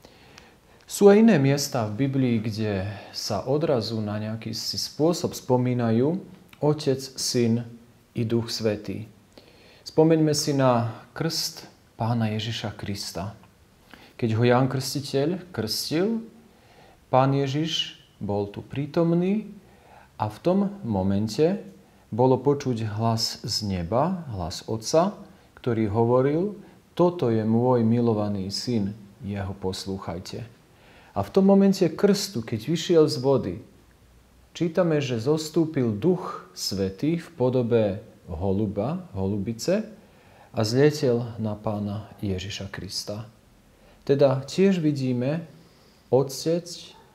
Sú aj iné miesta v Biblii, kde sa odrazu na nejaký spôsob spomínajú Otec, Syn i Duch Svätý. Spomeňme si na krst Pána Ježiša Krista. Keď ho Ján Krstiteľ krstil, Pán Ježiš bol tu prítomný a v tom momente bolo počuť hlas z neba, hlas Otca, ktorý hovoril: Toto je môj milovaný syn, jeho poslúchajte. A v tom momente krstu, keď vyšiel z vody, čítame, že zostúpil Duch Svätý v podobe holubice a zletel na Pána Ježiša Krista. Teda tiež vidíme Otec,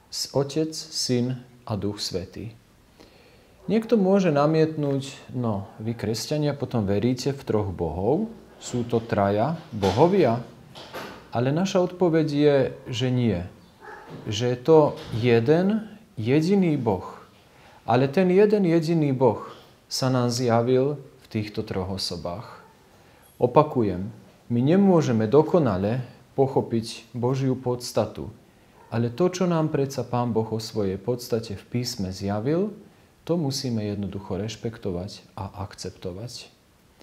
Syn a Duch Svätý. Niekto môže namietnúť: no, vy kresťania potom veríte v troch bohov? Sú to traja bohovia? Ale naša odpoveď je, že nie. Že je to jeden jediný Boh. Ale ten jeden jediný Boh sa nám zjavil v týchto troch osobách. Opakujem, my nemôžeme dokonale pochopiť Božiu podstatu, ale to, čo nám predsa Pán Boh o svojej podstate v písme zjavil, to musíme jednoducho rešpektovať a akceptovať.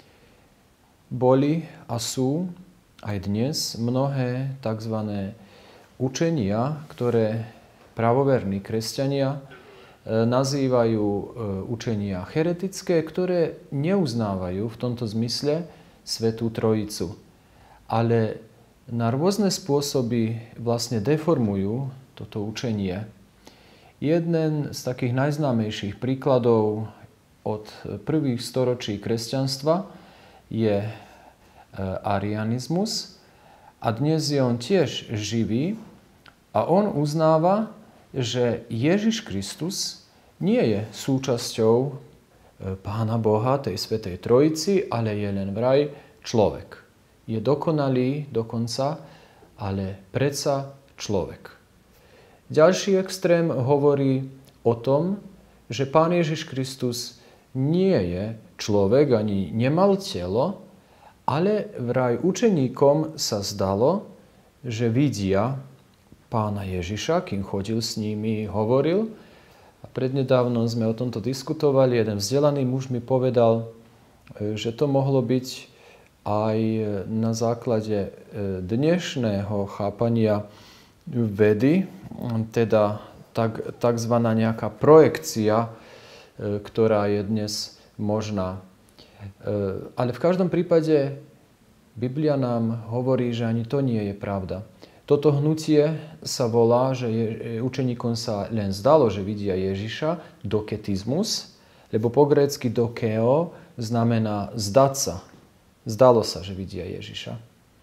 Boli a sú aj dnes mnohé tzv. Učenia, ktoré pravoverní kresťania nazývajú učenia heretické, ktoré neuznávajú v tomto zmysle Svätú Trojicu. Ale na rôzne spôsoby vlastne deformujú toto učenie. Jeden z takých najznámejších príkladov od prvých storočí kresťanstva je arianizmus a dnes je on tiež živý a on uznáva, že Ježiš Kristus nie je súčasťou Pána Boha, tej Svätej Trojici, ale je len vraj človek. Je dokonalý dokonca, ale predsa človek. Ďalší extrém hovorí o tom, že Pán Ježiš Kristus nie je človek, ani nemal telo, ale vraj učeníkom sa zdalo, že vidia Pána Ježiša, kým chodil s nimi, hovoril. A prednedávnom sme o tomto diskutovali. Jeden vzdelaný muž mi povedal, že to mohlo byť aj na základe dnešného chápania vedy, teda takzvaná nejaká projekcia, ktorá je dnes možná. Ale v každom prípade Biblia nám hovorí, že ani to nie je pravda. Toto hnutie sa volá, že učeníkom sa len zdalo, že vidia Ježiša, doketizmus, lebo po grécky dokeo znamená zdať sa. Zdalo sa, že vidia Ježiša.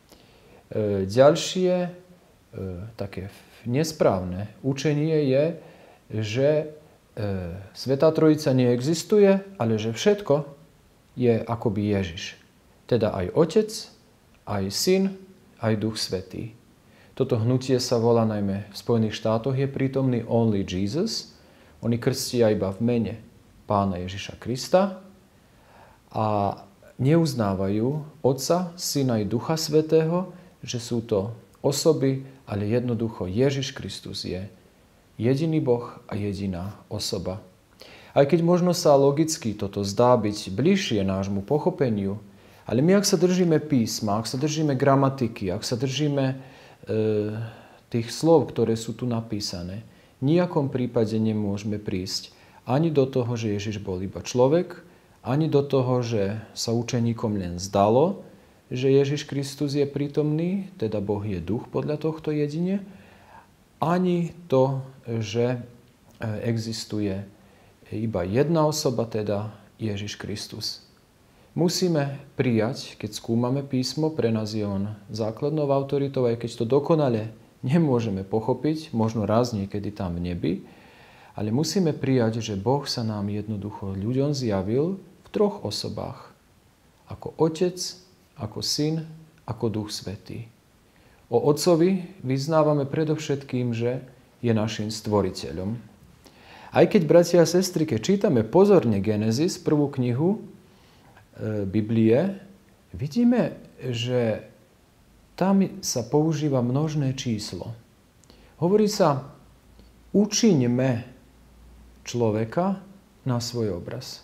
Ďalšie, také nesprávne učenie je, že Svätá Trojica neexistuje, ale že všetko je akoby Ježiš. Teda aj Otec, aj Syn, aj Duch Svätý. Toto hnutie sa volá najmä v Spojených štátoch, je prítomný Only Jesus. Oni krstia iba v mene Pána Ježiša Krista a neuznávajú Otca, Syna i Ducha Svätého, že sú to osoby, ale jednoducho Ježiš Kristus je jediný Boh a jediná osoba. Aj keď možno sa logicky toto zdá byť bližšie nášmu pochopeniu, ale my, ak sa držíme písma, ak sa držíme gramatiky, ak sa držíme tých slov, ktoré sú tu napísané, v nejakom prípade nemôžeme prísť ani do toho, že Ježiš bol iba človek, ani do toho, že sa učeníkom len zdalo, že Ježiš Kristus je prítomný, teda Boh je duch podľa tohto jedine, ani to, že existuje iba jedna osoba, teda Ježiš Kristus. Musíme prijať, keď skúmame písmo, pre nás je on základnou autoritou, aj keď to dokonale nemôžeme pochopiť, možno raz niekedy tam v nebi, ale musíme prijať, že Boh sa nám jednoducho ľuďom zjavil v troch osobách. Ako Otec, ako Syn, ako Duch Svätý. O Otcovi vyznávame predovšetkým, že je našim stvoriteľom. Aj keď, bratia a sestry, keď čítame pozorne Genesis, prvú knihu Biblie, vidíme, že tam sa používa množné číslo. Hovorí sa, učiňme človeka na svoj obraz.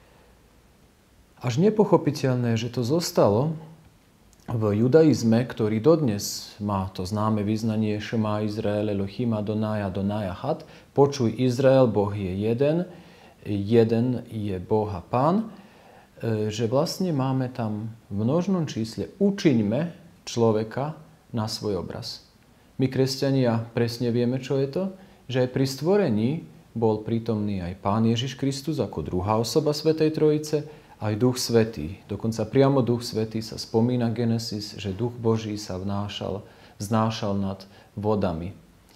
Až nepochopiteľné, že to zostalo v judaizme, ktorý dodnes má to známe vyznanie Šema Izrael, Elohim Adonai, Adonai Echad. Počuj Izrael, Boh je jeden, jeden je Boh a Pán, že vlastne máme tam v množnom čísle učiňme človeka na svoj obraz. My, kresťania, presne vieme, čo je to, že aj pri stvorení bol prítomný aj Pán Ježiš Kristus ako druhá osoba Svätej Trojice, aj Duch Svätý. Dokonca priamo Duch Svätý sa spomína Genesis, že Duch Boží sa vznášal nad vodami.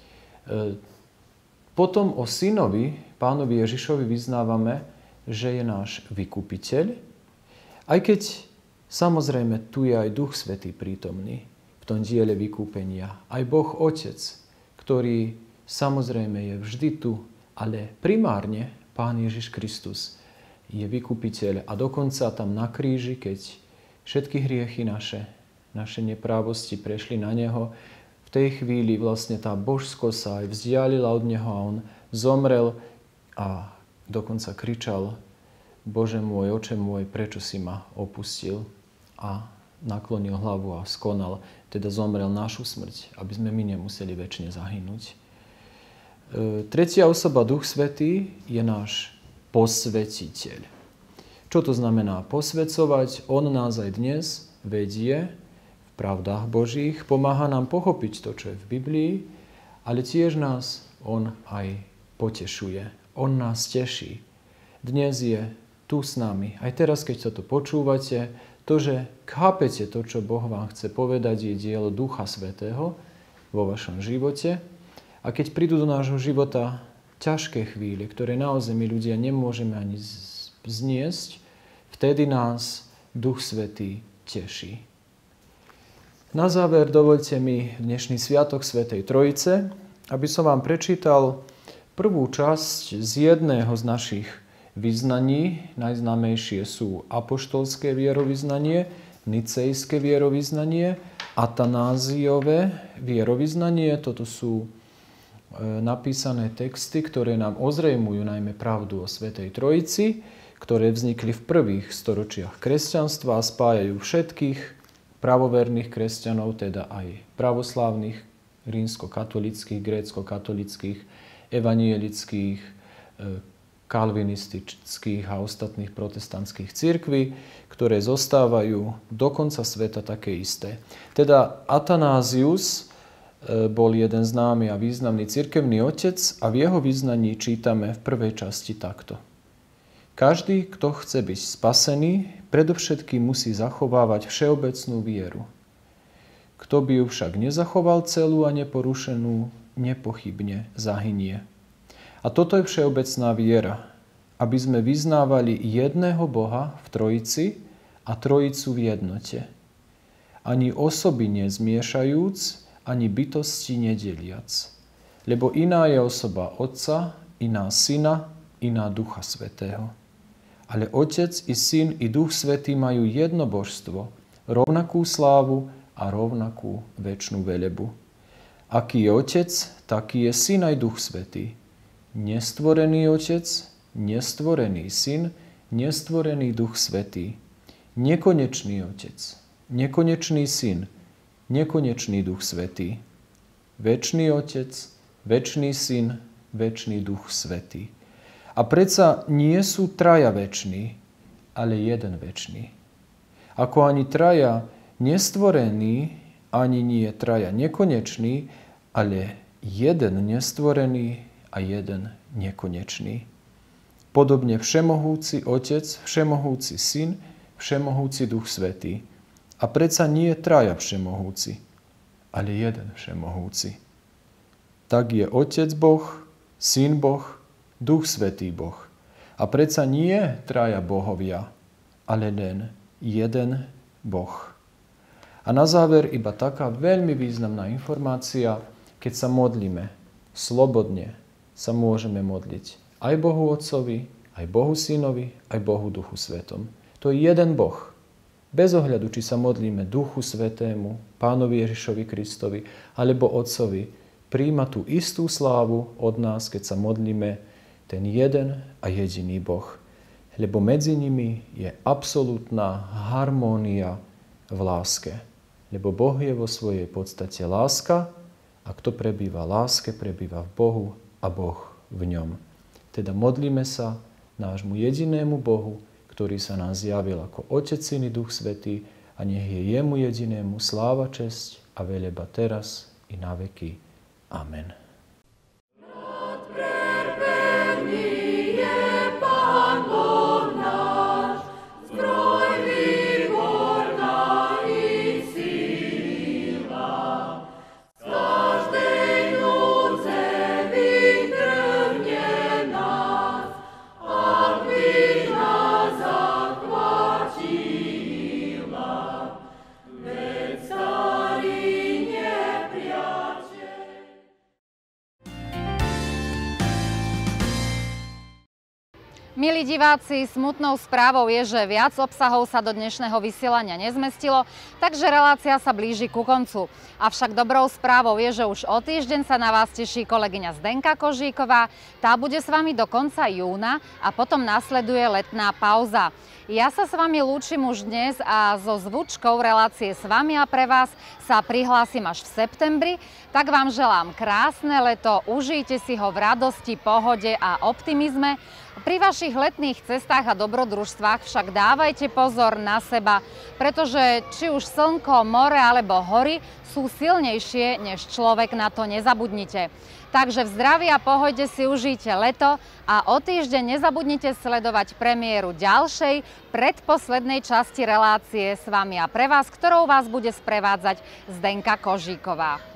Potom o Synovi, Pánovi Ježišovi, vyznávame, že je náš vykupiteľ, aj keď samozrejme tu je aj Duch Svätý prítomný v tom diele vykúpenia. Aj Boh Otec, ktorý samozrejme je vždy tu, ale primárne Pán Ježiš Kristus je vykupiteľ a dokonca tam na kríži, keď všetky hriechy naše neprávosti prešli na neho, v tej chvíli vlastne tá božskosť sa aj vzdialila od neho a on zomrel a dokonca kričal: Bože môj, oče môj, prečo si ma opustil? A naklonil hlavu a skonal, teda zomrel našu smrť, aby sme my nemuseli večne zahynúť. Tretia osoba, Duch Svätý, je náš posvetiteľ. Čo to znamená posvecovať? On nás aj dnes vedie v pravdách Božích, pomáha nám pochopiť to, čo je v Biblii, ale tiež nás on aj potešuje. On nás teší. Dnes je tu s nami. Aj teraz, keď sa to počúvate, To, že chápete to, čo Boh vám chce povedať, je dielo Ducha Svätého vo vašom živote. A keď prídu do nášho života ťažké chvíle, ktoré naozaj my ľudia nemôžeme ani zniesť, vtedy nás Duch Svätý teší. Na záver dovoľte mi dnešný sviatok Svätej Trojice, aby som vám prečítal prvú časť z jedného z našich vyznaní. Najznámejšie sú apoštolské vierovyznanie, nicejské vierovyznanie, Atanáziové vierovyznanie. Toto sú napísané texty, ktoré nám ozrejmujú najmä pravdu o Svätej Trojici, ktoré vznikli v prvých storočiach kresťanstva a spájajú všetkých pravoverných kresťanov, teda aj pravoslávnych, rímsko-katolických, grécko-katolických, evanielických, kalvinistických a ostatných protestantských cirkví, ktoré zostávajú do konca sveta také isté. Teda Atanázius bol jeden známy a významný cirkevný otec a v jeho vyznaní čítame v prvej časti takto. Každý, kto chce byť spasený, predovšetkým musí zachovávať všeobecnú vieru. Kto by ju však nezachoval celú a neporušenú, nepochybne zahynie. A toto je všeobecná viera, aby sme vyznávali jedného Boha v Trojici a Trojicu v jednote. Ani osoby nezmiešajúc, ani bytosti nedeliac. Lebo iná je osoba Otca, iná Syna, iná Ducha Svätého. Ale Otec i Syn i Duch Svätý majú jedno božstvo, rovnakú slávu a rovnakú večnú velebu. Aký je Otec, taký je Syn aj Duch Svätý. Nestvorený Otec, nestvorený Syn, nestvorený Duch Svätý. Nekonečný Otec, nekonečný Syn, nekonečný Duch Svätý. Večný Otec, večný Syn, večný Duch Svätý. A predsa nie sú traja večný, ale jeden večný. Ako ani traja nestvorený, ani nie traja nekonečný, ale jeden nestvorený a jeden nekonečný. Podobne všemohúci Otec, všemohúci Syn, všemohúci Duch Svätý. A predsa nie traja všemohúci, ale jeden všemohúci. Tak je Otec Boh, Syn Boh, Duch Svätý Boh. A predsa nie traja bohovia, ale len jeden Boh. A na záver iba taká veľmi významná informácia, keď sa modlíme, slobodne sa môžeme modliť aj Bohu Otcovi, aj Bohu Synovi, aj Bohu Duchu Svätom. To je jeden Boh. Bez ohľadu, či sa modlíme Duchu Svätému, Pánovi Ježišovi Kristovi, alebo Otcovi, prijíma tú istú slávu od nás, keď sa modlíme ten jeden a jediný Boh. Lebo medzi nimi je absolútna harmónia v láske. Lebo Boh je vo svojej podstate láska a kto prebýva v láske, prebýva v Bohu a Boh v ňom. Teda modlíme sa nášmu jedinému Bohu, ktorý sa nám zjavil ako Otec, Syn i Duch Svätý a nech je jemu jedinému sláva, česť a veleba teraz i na veky. Amen. Milí diváci, smutnou správou je, že viac obsahov sa do dnešného vysielania nezmestilo, takže relácia sa blíži ku koncu. Avšak dobrou správou je, že už o týždeň sa na vás teší kolegyňa Zdenka Kožíková. Tá bude s vami do konca júna a potom nasleduje letná pauza. Ja sa s vami lúčim už dnes a so zvučkou relácie S vami a pre vás sa prihlásim až v septembri. Tak vám želám krásne leto, užijte si ho v radosti, pohode a optimizme. Pri vašich letných cestách a dobrodružstvách však dávajte pozor na seba, pretože či už slnko, more alebo hory sú silnejšie než človek, na to nezabudnite. Takže v zdraví a pohode si užijte leto a o týždeň nezabudnite sledovať premiéru ďalšej, predposlednej časti relácie S vami a pre vás, ktorou vás bude sprevádzať Zdenka Kožíková.